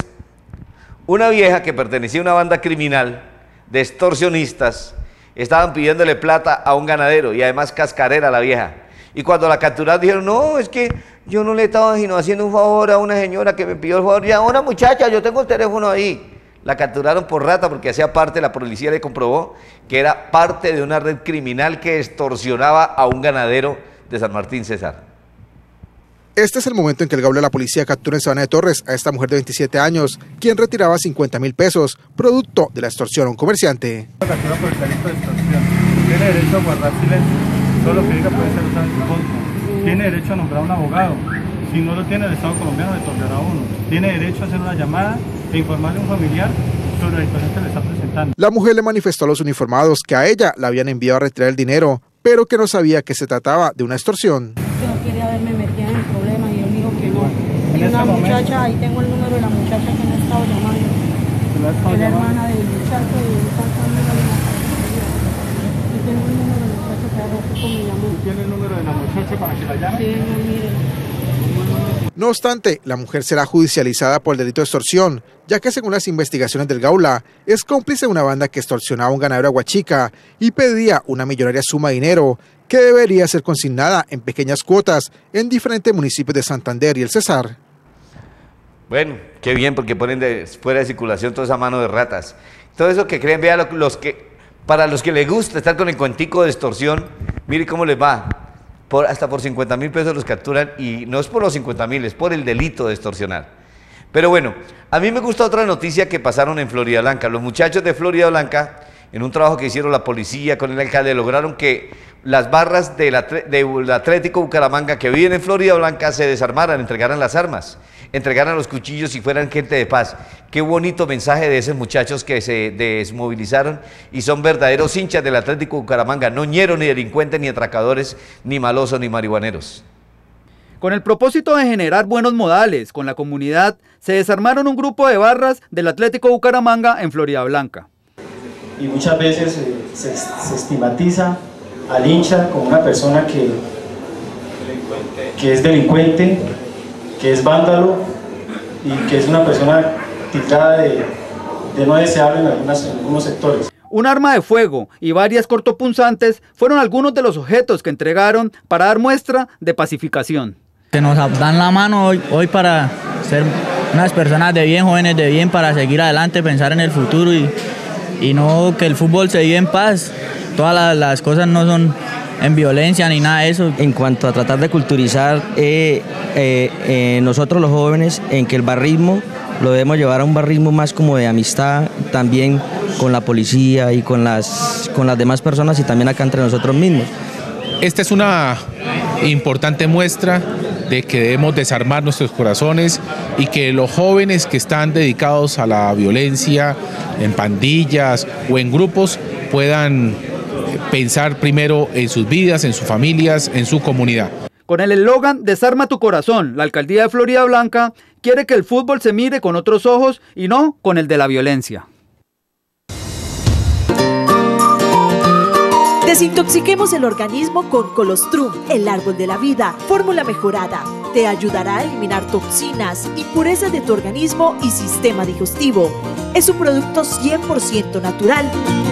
una vieja que pertenecía a una banda criminal de extorsionistas. Estaban pidiéndole plata a un ganadero y además cascarera a la vieja. Y cuando la capturaron dijeron, no, es que yo no le estaba sino haciendo un favor a una señora que me pidió el favor. Y a una muchacha, yo tengo el teléfono ahí. La capturaron por rata porque hacía parte, la policía le comprobó que era parte de una red criminal que extorsionaba a un ganadero de San Martín, César. Este es el momento en que el Gaula de la policía captura en Sabana de Torres a esta mujer de 27 años, quien retiraba 50.000 pesos, producto de la extorsión a un comerciante. Captura por el delito de extorsión. Tiene derecho a guardar silencio. Todo lo que diga puede ser usado en su contra. Tiene derecho a nombrar a un abogado. Si no lo tiene el Estado colombiano, le tolerará a uno. Tiene derecho a hacer una llamada e informarle a un familiar sobre la situación que le está presentando. La mujer le manifestó a los uniformados que a ella la habían enviado a retirar el dinero, pero que no sabía que se trataba de una extorsión. Yo no quería verme metida en el problema y él dijo que no. Y una muchacha, ahí tengo el número de la muchacha que me ha estado llamando. Es la hermana del muchacho y está conmigo en la casa. Y tengo el número del muchacho que hace poco me llamó. ¿Tiene el número de la muchacha para que la llame? Sí, no, mire. No obstante, la mujer será judicializada por el delito de extorsión, ya que según las investigaciones del Gaula, es cómplice de una banda que extorsionaba a un ganadero aguachica y pedía una millonaria suma de dinero que debería ser consignada en pequeñas cuotas en diferentes municipios de Santander y el Cesar. Bueno, qué bien, porque ponen fuera de circulación toda esa mano de ratas. Todo eso que creen, vean para los que les gusta estar con el cuentico de extorsión, mire cómo les va. Hasta por 50.000 pesos los capturan y no es por los 50.000, es por el delito de extorsionar. Pero bueno, a mí me gusta otra noticia que pasaron en Florida Blanca. Los muchachos de Florida Blanca, en un trabajo que hicieron la policía con el alcalde, lograron que las barras del Atlético Bucaramanga que viven en Florida Blanca se desarmaran, entregaran las armas, entregaran los cuchillos y fueran gente de paz. Qué bonito mensaje de esos muchachos que se desmovilizaron y son verdaderos hinchas del Atlético Bucaramanga, no ñeros, ni delincuentes, ni atracadores, ni malosos, ni marihuaneros. Con el propósito de generar buenos modales con la comunidad, se desarmaron un grupo de barras del Atlético Bucaramanga en Florida Blanca. Y muchas veces se estigmatiza al hincha como una persona que es delincuente, que es vándalo y que es una persona tildada de no deseable en algunos sectores. Un arma de fuego y varias cortopunzantes fueron algunos de los objetos que entregaron para dar muestra de pacificación. Que nos dan la mano hoy para ser unas personas de bien, jóvenes de bien, para seguir adelante, pensar en el futuro y no que el fútbol se vive en paz. Todas las cosas no son en violencia ni nada de eso. En cuanto a tratar de culturizar nosotros los jóvenes en que el barrismo lo debemos llevar a un barrismo más como de amistad, también con la policía y con las demás personas y también acá entre nosotros mismos. Esta es una importante muestra de que debemos desarmar nuestros corazones y que los jóvenes que están dedicados a la violencia en pandillas o en grupos puedan pensar primero en sus vidas, en sus familias, en su comunidad. Con el eslogan Desarma tu corazón, la alcaldía de Florida Blanca quiere que el fútbol se mire con otros ojos y no con el de la violencia. Desintoxiquemos el organismo con Colostrum, el árbol de la vida, fórmula mejorada. Te ayudará a eliminar toxinas, impurezas de tu organismo y sistema digestivo. Es un producto 100% natural.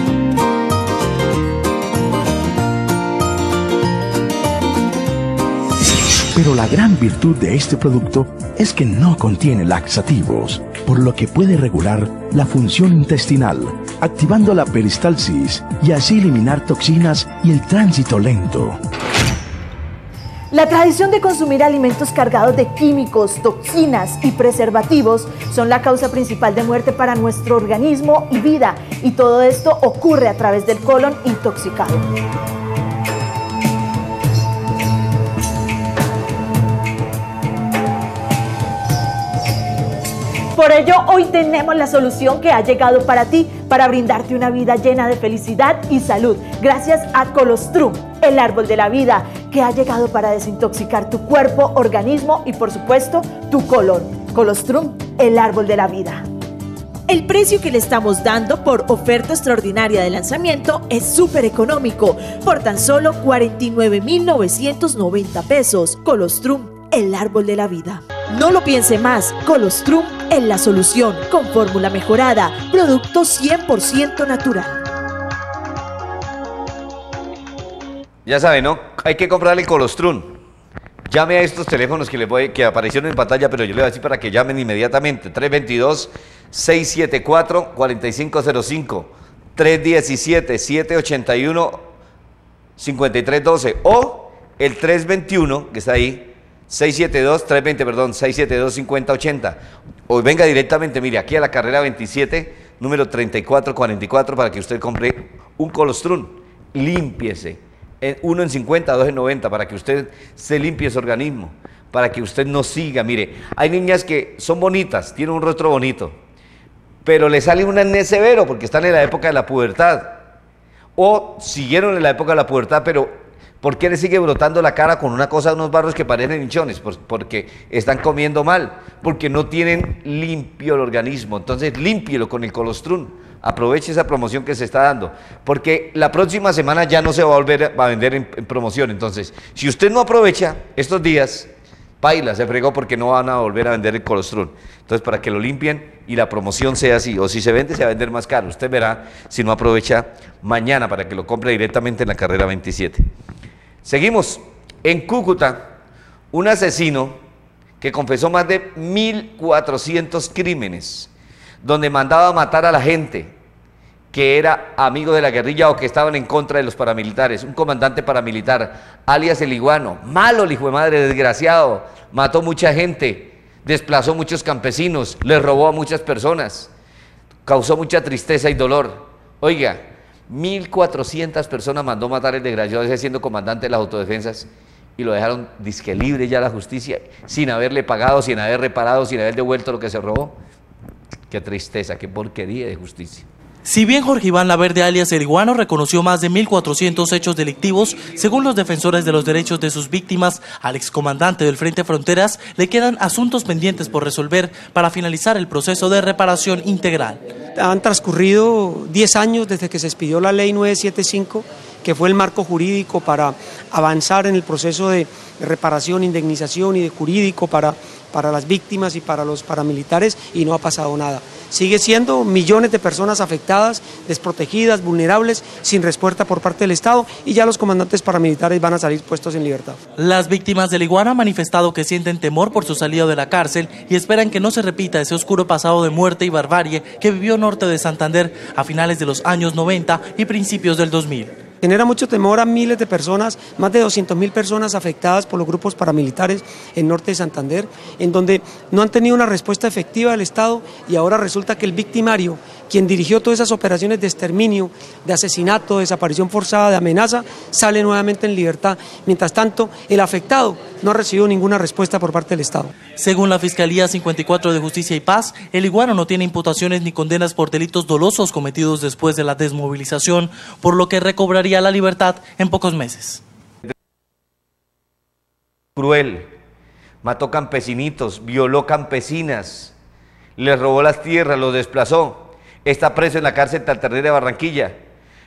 Pero la gran virtud de este producto es que no contiene laxativos, por lo que puede regular la función intestinal, activando la peristalsis y así eliminar toxinas y el tránsito lento. La tradición de consumir alimentos cargados de químicos, toxinas y preservativos son la causa principal de muerte para nuestro organismo y vida, y todo esto ocurre a través del colon intoxicado. Por ello, hoy tenemos la solución que ha llegado para ti, para brindarte una vida llena de felicidad y salud, gracias a Colostrum, el árbol de la vida, que ha llegado para desintoxicar tu cuerpo, organismo y, por supuesto, tu colon. Colostrum, el árbol de la vida. El precio que le estamos dando por oferta extraordinaria de lanzamiento es súper económico, por tan solo 49.990 pesos. Colostrum, el árbol de la vida. No lo piense más, Colostrum es la solución, con fórmula mejorada, producto 100% natural. Ya saben, ¿no? Hay que comprarle Colostrum. Llame a estos teléfonos que aparecieron en pantalla, pero yo le voy a decir para que llamen inmediatamente. 322-674-4505, 317-781-5312 o el 321, que está ahí, 672-5080. O venga directamente, mire, aquí a la carrera 27, número 3444, para que usted compre un Colostrum. Límpiese. Uno en 50, dos en 90, para que usted se limpie su organismo, para que usted no siga. Mire, hay niñas que son bonitas, tienen un rostro bonito, pero le sale un acné severo porque están en la época de la pubertad. O siguieron en la época de la pubertad, pero ¿por qué le sigue brotando la cara con una cosa, unos barros que parecen hinchones? Porque están comiendo mal, porque no tienen limpio el organismo. Entonces, límpielo con el Colostrum. Aproveche esa promoción que se está dando, porque la próxima semana ya no se va a volver a vender en promoción. Entonces, si usted no aprovecha estos días, paila, se fregó, porque no van a volver a vender el Colostrum. Entonces, para que lo limpien y la promoción sea así, o si se vende, se va a vender más caro. Usted verá si no aprovecha mañana para que lo compre directamente en la carrera 27. Seguimos. En Cúcuta, un asesino que confesó más de 1.400 crímenes, donde mandaba matar a la gente que era amigo de la guerrilla o que estaban en contra de los paramilitares. Un comandante paramilitar, alias el Iguano, malo el hijo de madre, desgraciado, mató mucha gente, desplazó muchos campesinos, les robó a muchas personas, causó mucha tristeza y dolor. Oiga, 1.400 personas mandó matar el desgraciado ese, siendo comandante de las autodefensas, y lo dejaron disque libre ya la justicia, sin haberle pagado, sin haber reparado, sin haber devuelto lo que se robó. Qué tristeza, qué porquería de justicia. Si bien Jorge Iván Laverde, alias El Iguano, reconoció más de 1.400 hechos delictivos, según los defensores de los derechos de sus víctimas, al excomandante del Frente Fronteras le quedan asuntos pendientes por resolver para finalizar el proceso de reparación integral. Han transcurrido 10 años desde que se expidió la Ley 975, que fue el marco jurídico para avanzar en el proceso de reparación, indemnización y de jurídico para las víctimas y para los paramilitares, y no ha pasado nada. Sigue siendo millones de personas afectadas, desprotegidas, vulnerables, sin respuesta por parte del Estado, y ya los comandantes paramilitares van a salir puestos en libertad. Las víctimas del Iguano han manifestado que sienten temor por su salida de la cárcel y esperan que no se repita ese oscuro pasado de muerte y barbarie que vivió norte de Santander a finales de los años 90 y principios del 2000. Genera mucho temor a miles de personas, más de 200.000 personas afectadas por los grupos paramilitares en norte de Santander, en donde no han tenido una respuesta efectiva del Estado, y ahora resulta que el victimario, quien dirigió todas esas operaciones de exterminio, de asesinato, de desaparición forzada, de amenaza, sale nuevamente en libertad. Mientras tanto, el afectado no ha recibido ninguna respuesta por parte del Estado. Según la Fiscalía 54 de Justicia y Paz, el Iguano no tiene imputaciones ni condenas por delitos dolosos cometidos después de la desmovilización, por lo que recobraría la libertad en pocos meses. Cruel, mató campesinitos, violó campesinas, les robó las tierras, los desplazó. Está preso en la cárcel Talterrera de Barranquilla.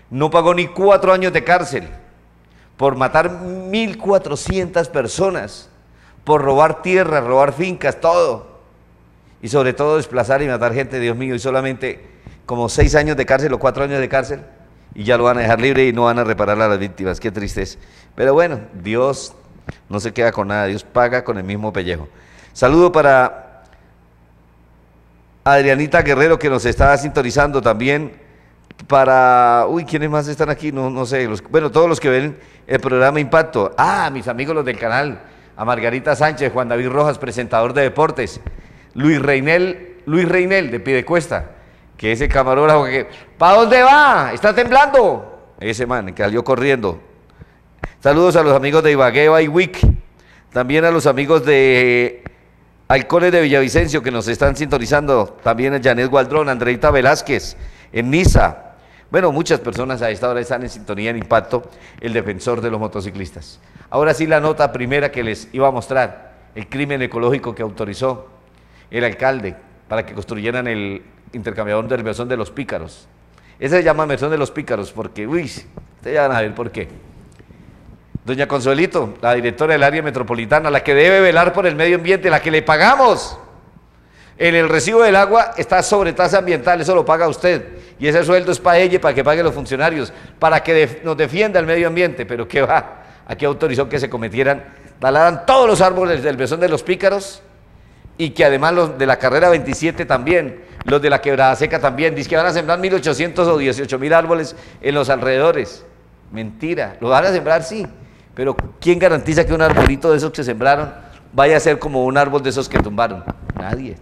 no pagó ni 4 años de cárcel por matar 1.400 personas, por robar tierras, robar fincas, todo. Y sobre todo desplazar y matar gente, Dios mío, y solamente como 6 años de cárcel o 4 años de cárcel, y ya lo van a dejar libre y no van a reparar a las víctimas. Qué tristeza. Pero bueno, Dios no se queda con nada, Dios paga con el mismo pellejo. Saludo para Adrianita Guerrero, que nos está sintonizando también, para, ¿quiénes más están aquí? No sé, bueno, todos los que ven el programa Impacto. Mis amigos los del canal, a Margarita Sánchez, Juan David Rojas, presentador de deportes, Luis Reinel de Piedecuesta, que es el camarógrafo que, ¿para dónde va? ¿Está temblando? Ese man que salió corriendo. Saludos a los amigos de Ibagué y Wick, también a los amigos de Halcones de Villavicencio que nos están sintonizando, también a Janet Gualdrón, Andreita Velázquez, en Niza. Bueno, muchas personas a esta hora están en sintonía en Impacto, el defensor de los motociclistas. Ahora sí, la nota primera que les iba a mostrar, el crimen ecológico que autorizó el alcalde para que construyeran el intercambiador del Mesón de los Pícaros. Ese se llama Mesón de los Pícaros porque, ustedes ya van a ver por qué. Doña Consuelito, la directora del área metropolitana, la que debe velar por el medio ambiente, la que le pagamos. En el recibo del agua está sobre tasa ambiental, eso lo paga usted. Y ese sueldo es para ella y para que pague los funcionarios, para que nos defienda el medio ambiente. Pero ¿qué va? Aquí autorizó que se talaran todos los árboles del Mesón de los Pícaros, y que además los de la carrera 27 también, los de la Quebrada Seca también, dice que van a sembrar 1.800 o 18.000 árboles en los alrededores. Mentira, lo van a sembrar sí, pero ¿quién garantiza que un arbolito de esos que sembraron vaya a ser como un árbol de esos que tumbaron? Nadie.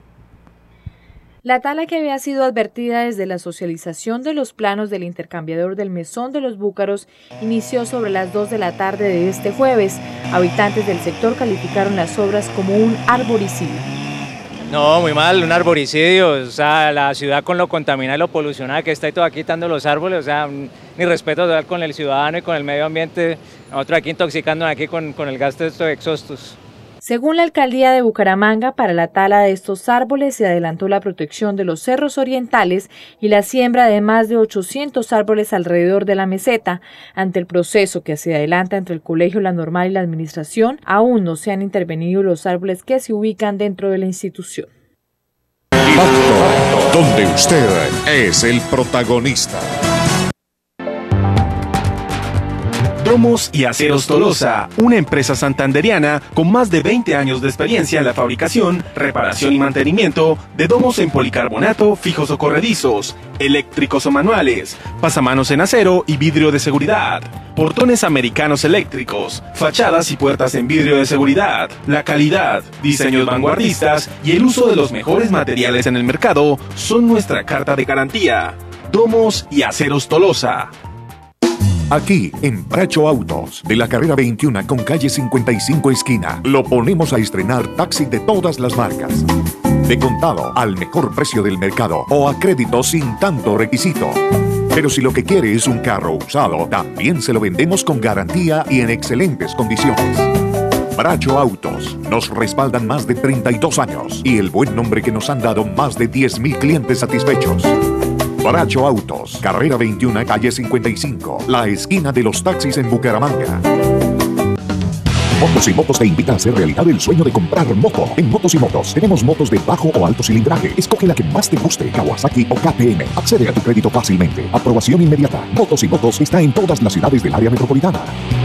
La tala, que había sido advertida desde la socialización de los planos del intercambiador del Mesón de los Búcaros, inició sobre las 2 de la tarde de este jueves. Habitantes del sector calificaron las obras como un arboricidio. No, muy mal, un arboricidio, o sea, la ciudad con lo contaminada y lo polucionada que está y todo aquí quitando los árboles, o sea, ni respeto total con el ciudadano y con el medio ambiente, nosotros aquí intoxicándonos aquí con el gas de estos exhaustos. Según la alcaldía de Bucaramanga, para la tala de estos árboles se adelantó la protección de los cerros orientales y la siembra de más de 800 árboles alrededor de la meseta. Ante el proceso que se adelanta entre el Colegio La Normal y la administración, aún no se han intervenido los árboles que se ubican dentro de la institución. Impacto, donde usted es el protagonista. Domos y Aceros Tolosa, una empresa santanderiana con más de 20 años de experiencia en la fabricación, reparación y mantenimiento de domos en policarbonato, fijos o corredizos, eléctricos o manuales, pasamanos en acero y vidrio de seguridad, portones americanos eléctricos, fachadas y puertas en vidrio de seguridad. La calidad, diseños vanguardistas y el uso de los mejores materiales en el mercado son nuestra carta de garantía. Domos y Aceros Tolosa. Aquí, en Bracho Autos, de la carrera 21 con calle 55 esquina, lo ponemos a estrenar taxi de todas las marcas. De contado, al mejor precio del mercado o a crédito sin tanto requisito. Pero si lo que quiere es un carro usado, también se lo vendemos con garantía y en excelentes condiciones. Bracho Autos, nos respaldan más de 32 años y el buen nombre que nos han dado más de 10.000 clientes satisfechos. Bracho Autos, carrera 21, calle 55, la esquina de los taxis en Bucaramanga. Motos y Motos te invita a hacer realidad el sueño de comprar moto. En Motos y Motos tenemos motos de bajo o alto cilindraje. Escoge la que más te guste, Kawasaki o KTM. Accede a tu crédito fácilmente. Aprobación inmediata. Motos y Motos está en todas las ciudades del área metropolitana.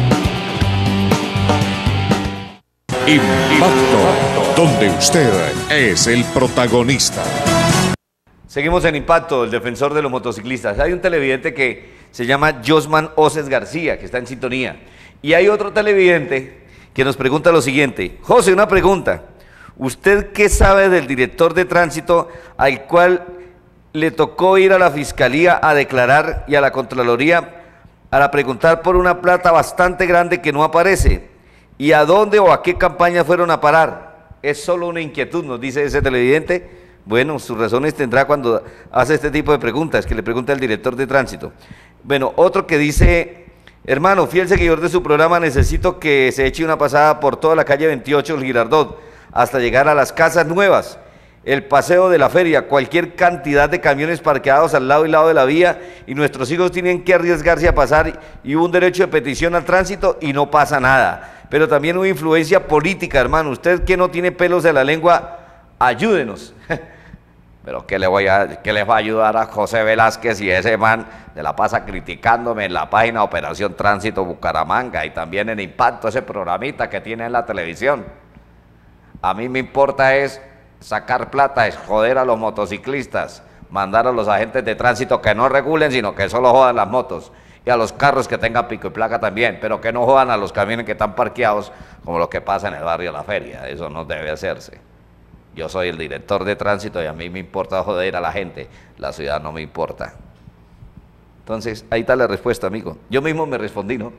Impacto, donde usted es el protagonista. Seguimos en Impacto, el defensor de los motociclistas. Hay un televidente que se llama Josman Oces García, que está en sintonía. Y hay otro televidente que nos pregunta lo siguiente. José, una pregunta. ¿Usted qué sabe del director de tránsito al cual le tocó ir a la fiscalía a declarar y a la Contraloría para preguntar por una plata bastante grande que no aparece? ¿Y a dónde o a qué campaña fueron a parar? Es solo una inquietud, nos dice ese televidente. Bueno, sus razones tendrá cuando hace este tipo de preguntas, que le pregunta al director de tránsito. Bueno, otro que dice, hermano, fiel seguidor de su programa, necesito que se eche una pasada por toda la calle 28 del Girardot, hasta llegar a las Casas Nuevas. el paseo de la feria, cualquier cantidad de camiones parqueados al lado y lado de la vía, y nuestros hijos tienen que arriesgarse a pasar, y hubo un derecho de petición al tránsito y no pasa nada. Pero también hubo influencia política, hermano. Usted que no tiene pelos de la lengua, ayúdenos. Pero ¿qué les va a ayudar a José Velázquez y ese man se la pasa criticándome en la página Operación Tránsito Bucaramanga y también en Impacto, ese programita que tiene en la televisión? A mí me importa es sacar plata, es joder a los motociclistas, mandar a los agentes de tránsito que no regulen, sino que solo jodan las motos, y a los carros que tengan pico y placa también, pero que no jodan a los camiones que están parqueados, como lo que pasa en el barrio de La Feria. Eso no debe hacerse. Yo soy el director de tránsito y a mí me importa joder a la gente, la ciudad no me importa. Entonces, ahí está la respuesta, amigo. Yo mismo me respondí, ¿no?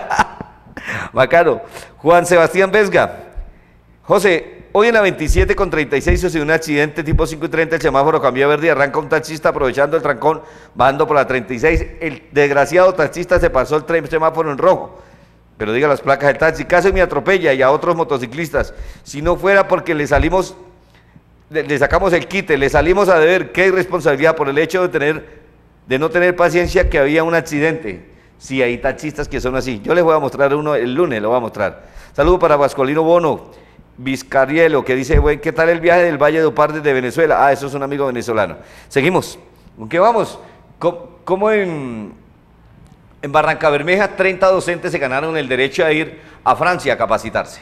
Bacano. Juan Sebastián Vesga. José, hoy en la 27:36 sucedió un accidente tipo 5:30, el semáforo cambió a verde y arranca un taxista aprovechando el trancón, bajando por la 36. El desgraciado taxista se pasó el semáforo en rojo, pero diga las placas del taxi, casi me atropella y a otros motociclistas. Si no fuera porque le sacamos el quite, le salimos a deber, qué irresponsabilidad por el hecho de no tener paciencia que había un accidente. Sí, hay taxistas que son así. Yo les voy a mostrar uno el lunes, lo voy a mostrar. Saludo para Pascualino Bono Vizcarielo, que dice, bueno, ¿qué tal el viaje del Valle de Upar desde Venezuela? Ah, eso es un amigo venezolano. Seguimos. ¿Con qué vamos? ¿Cómo en Barranca Bermeja 30 docentes se ganaron el derecho a ir a Francia a capacitarse?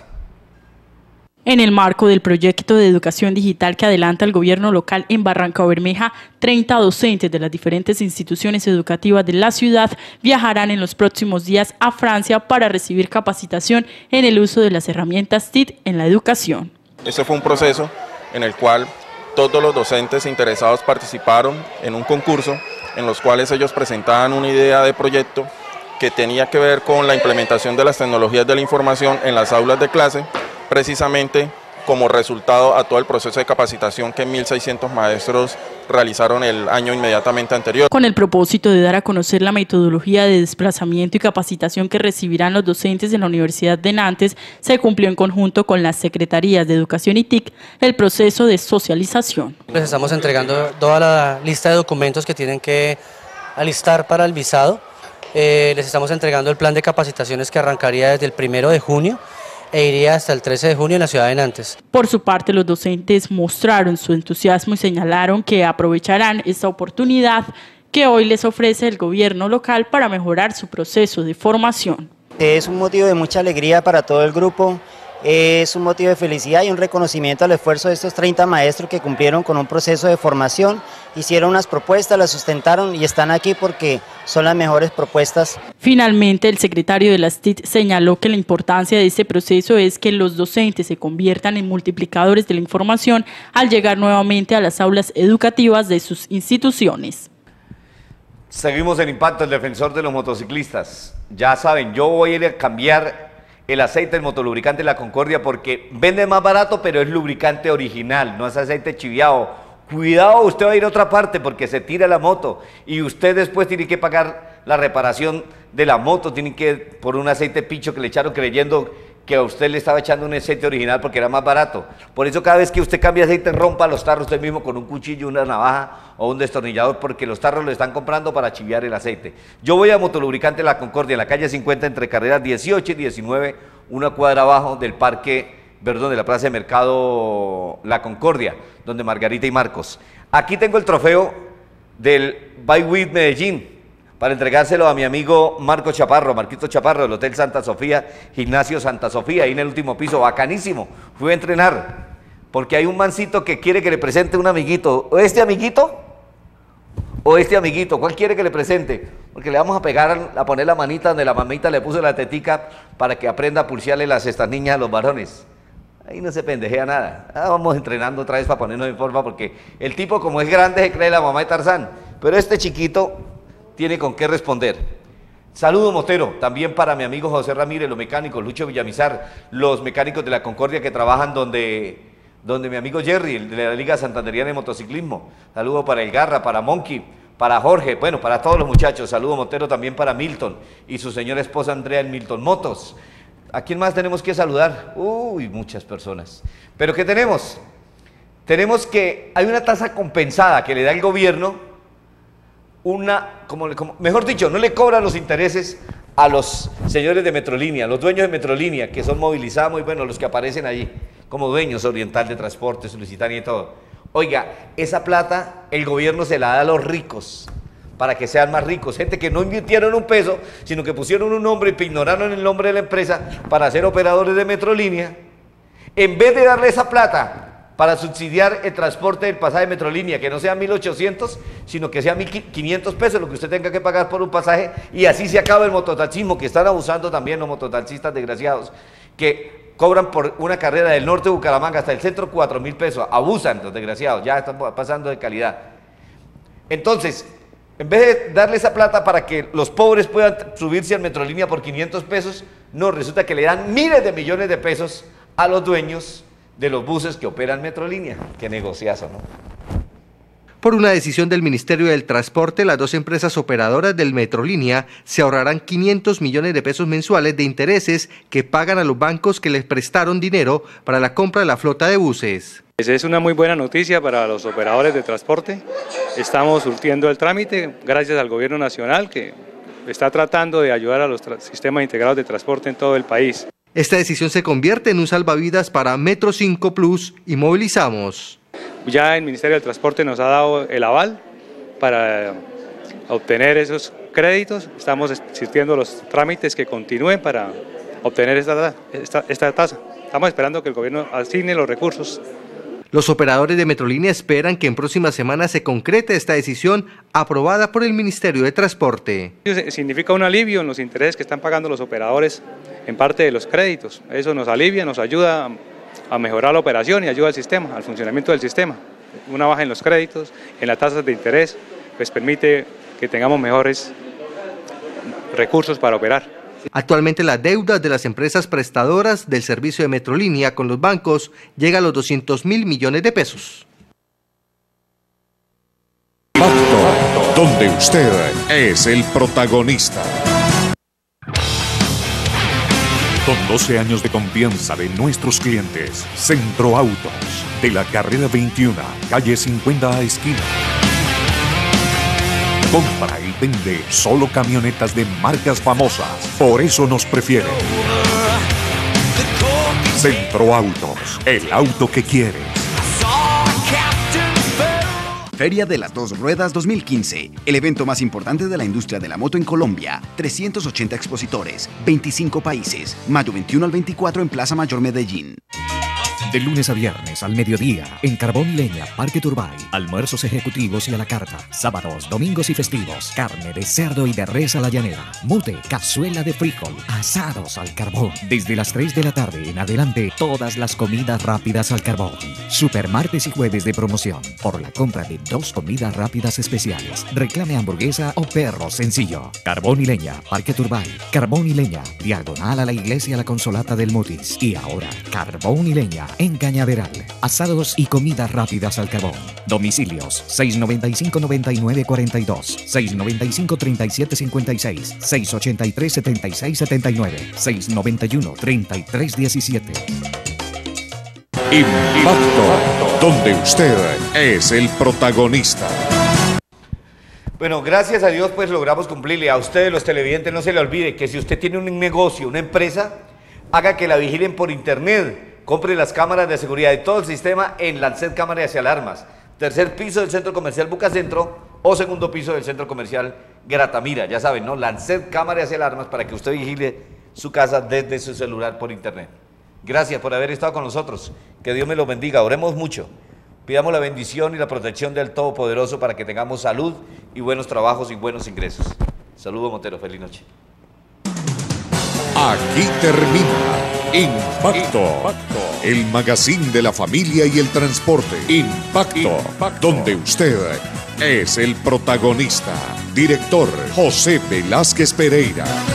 En el marco del proyecto de educación digital que adelanta el gobierno local en Barranca Bermeja, 30 docentes de las diferentes instituciones educativas de la ciudad viajarán en los próximos días a Francia para recibir capacitación en el uso de las herramientas TIC en la educación. Este fue un proceso en el cual todos los docentes interesados participaron en un concurso en los cuales ellos presentaban una idea de proyecto que tenía que ver con la implementación de las tecnologías de la información en las aulas de clase, precisamente como resultado a todo el proceso de capacitación que 1.600 maestros realizaron el año inmediatamente anterior. Con el propósito de dar a conocer la metodología de desplazamiento y capacitación que recibirán los docentes en la Universidad de Nantes, se cumplió en conjunto con las Secretarías de Educación y TIC el proceso de socialización. Les estamos entregando toda la lista de documentos que tienen que alistar para el visado. Les estamos entregando el plan de capacitaciones que arrancaría desde el 1 de junio e iría hasta el 13 de junio en la ciudad de Nantes. Por su parte, los docentes mostraron su entusiasmo y señalaron que aprovecharán esta oportunidad que hoy les ofrece el gobierno local para mejorar su proceso de formación. Es un motivo de mucha alegría para todo el grupo, es un motivo de felicidad y un reconocimiento al esfuerzo de estos 30 maestros que cumplieron con un proceso de formación, hicieron unas propuestas, las sustentaron y están aquí porque son las mejores propuestas. Finalmente, el secretario de las TIC señaló que la importancia de este proceso es que los docentes se conviertan en multiplicadores de la información al llegar nuevamente a las aulas educativas de sus instituciones. Seguimos en Impacto, el defensor de los motociclistas. Ya saben, yo voy a ir a cambiar el aceite del motolubricante La Concordia porque vende más barato, pero es lubricante original, no es aceite chiviado. Cuidado, usted va a ir a otra parte porque se tira la moto y usted después tiene que pagar la reparación de la moto, tiene que por un aceite picho que le echaron creyendo que a usted le estaba echando un aceite original porque era más barato. Por eso cada vez que usted cambia aceite, rompa los tarros usted mismo con un cuchillo, una navaja o un destornillador, porque los tarros lo están comprando para chiviar el aceite. Yo voy a Motolubricante La Concordia, en la calle 50, entre carreras 18 y 19, una cuadra abajo del parque, perdón, de la plaza de mercado La Concordia, donde Margarita y Marcos. Aquí tengo el trofeo del Bike Week Medellín, para entregárselo a mi amigo Marquito Chaparro, del Hotel Santa Sofía, Gimnasio Santa Sofía, ahí en el último piso, bacanísimo. Fui a entrenar, porque hay un mancito que quiere que le presente un amiguito. ¿O este amiguito? ¿O este amiguito? ¿Cuál quiere que le presente? Porque le vamos a pegar, a poner la manita donde la mamita le puso la tetica para que aprenda a pulsearle estas niñas a los varones. Ahí no se pendejea nada. Vamos entrenando otra vez para ponernos en forma, porque el tipo, como es grande, se cree la mamá de Tarzán. Pero este chiquito tiene con qué responder. Saludo motero, también para mi amigo José Ramírez, los mecánicos, Lucho Villamizar, los mecánicos de La Concordia que trabajan donde mi amigo Jerry, el de la Liga Santanderiana de Motociclismo. Saludo para el Garra, para Monkey, para Jorge, bueno, para todos los muchachos. Saludo motero también para Milton y su señora esposa Andrea en Milton Motos. ¿A quién más tenemos que saludar? Uy, muchas personas. ¿Pero qué tenemos? tenemos que, hay una tasa compensada que le da el gobierno, mejor dicho, no le cobran los intereses a los señores de Metrolínea, los dueños de Metrolínea, que son movilizados muy buenos, los que aparecen allí, como dueños, Oriental de Transporte, Solicitania y todo. Oiga, esa plata el gobierno se la da a los ricos, para que sean más ricos, gente que no invirtieron un peso, sino que pusieron un nombre y ignoraron el nombre de la empresa para ser operadores de Metrolínea. En vez de darle esa plata para subsidiar el transporte del pasaje de Metrolínea, que no sea 1.800, sino que sea 1.500 pesos lo que usted tenga que pagar por un pasaje, y así se acaba el mototaxismo, que están abusando también los mototaxistas desgraciados, que cobran por una carrera del norte de Bucaramanga hasta el centro 4.000 pesos, abusan los desgraciados, ya están pasando de calidad. Entonces, en vez de darle esa plata para que los pobres puedan subirse al Metrolínea por 500 pesos, no, resulta que le dan miles de millones de pesos a los dueños de los buses que operan Metrolínea. Qué negociazo, ¿no? Por una decisión del Ministerio del Transporte, las dos empresas operadoras del Metrolínea se ahorrarán 500 millones de pesos mensuales de intereses que pagan a los bancos que les prestaron dinero para la compra de la flota de buses. Esa es una muy buena noticia para los operadores de transporte. Estamos surtiendo el trámite gracias al Gobierno Nacional, que está tratando de ayudar a los sistemas integrados de transporte en todo el país. Esta decisión se convierte en un salvavidas para Metro 5 Plus y Movilizamos. Ya el Ministerio del Transporte nos ha dado el aval para obtener esos créditos. Estamos surtiendo los trámites que continúen para obtener esta tasa. Estamos esperando que el gobierno asigne los recursos. Los operadores de Metrolínea esperan que en próximas semanas se concrete esta decisión aprobada por el Ministerio de Transporte. Significa un alivio en los intereses que están pagando los operadores en parte de los créditos. Eso nos alivia, nos ayuda a mejorar la operación y ayuda al sistema, al funcionamiento del sistema. Una baja en los créditos, en las tasas de interés, pues permite que tengamos mejores recursos para operar. Actualmente la deuda de las empresas prestadoras del servicio de Metrolínea con los bancos llega a los 200.000 millones de pesos. Pacto, donde usted es el protagonista. Con 12 años de confianza de nuestros clientes, Centro Autos, de la carrera 21, calle 50 esquina. Compra y vende solo camionetas de marcas famosas, por eso nos prefiere. Centro Autos, el auto que quieres. Feria de las Dos Ruedas 2015, el evento más importante de la industria de la moto en Colombia. 380 expositores, 25 países, mayo 21 al 24 en Plaza Mayor Medellín. De lunes a viernes al mediodía, en Carbón y Leña, Parque Turbay. Almuerzos ejecutivos y a la carta. Sábados, domingos y festivos. Carne de cerdo y de res a la llanera. Mute, cazuela de frijol. Asados al carbón. Desde las 3 de la tarde en adelante, todas las comidas rápidas al carbón. Super martes y jueves de promoción. Por la compra de 2 comidas rápidas especiales. Reclame hamburguesa o perro sencillo. Carbón y Leña, Parque Turbay. Carbón y Leña, diagonal a la iglesia La Consolata del Mutis. Y ahora, Carbón y Leña en Cañaveral. Asados y comidas rápidas al carbón. Domicilios 695-9942, 695-3756, 683-7679, 691-3317. Impacto, donde usted es el protagonista. Bueno, gracias a Dios pues logramos cumplirle. A ustedes los televidentes no se le olvide que si usted tiene un negocio, una empresa, haga que la vigilen por internet. Compre las cámaras de seguridad de todo el sistema en Lancet Cámaras y Alarmas. Tercer piso del Centro Comercial Bucacentro o segundo piso del Centro Comercial Gratamira. Ya saben, ¿no? Lancet Cámaras y Alarmas para que usted vigile su casa desde su celular por internet. Gracias por haber estado con nosotros. Que Dios me los bendiga. Oremos mucho. Pidamos la bendición y la protección del Todopoderoso para que tengamos salud y buenos trabajos y buenos ingresos. Saludos, Montero. Feliz noche. Aquí termina Impacto, el magazine de la familia y el transporte. Impacto, donde usted es el protagonista. Director José Velázquez Pereira.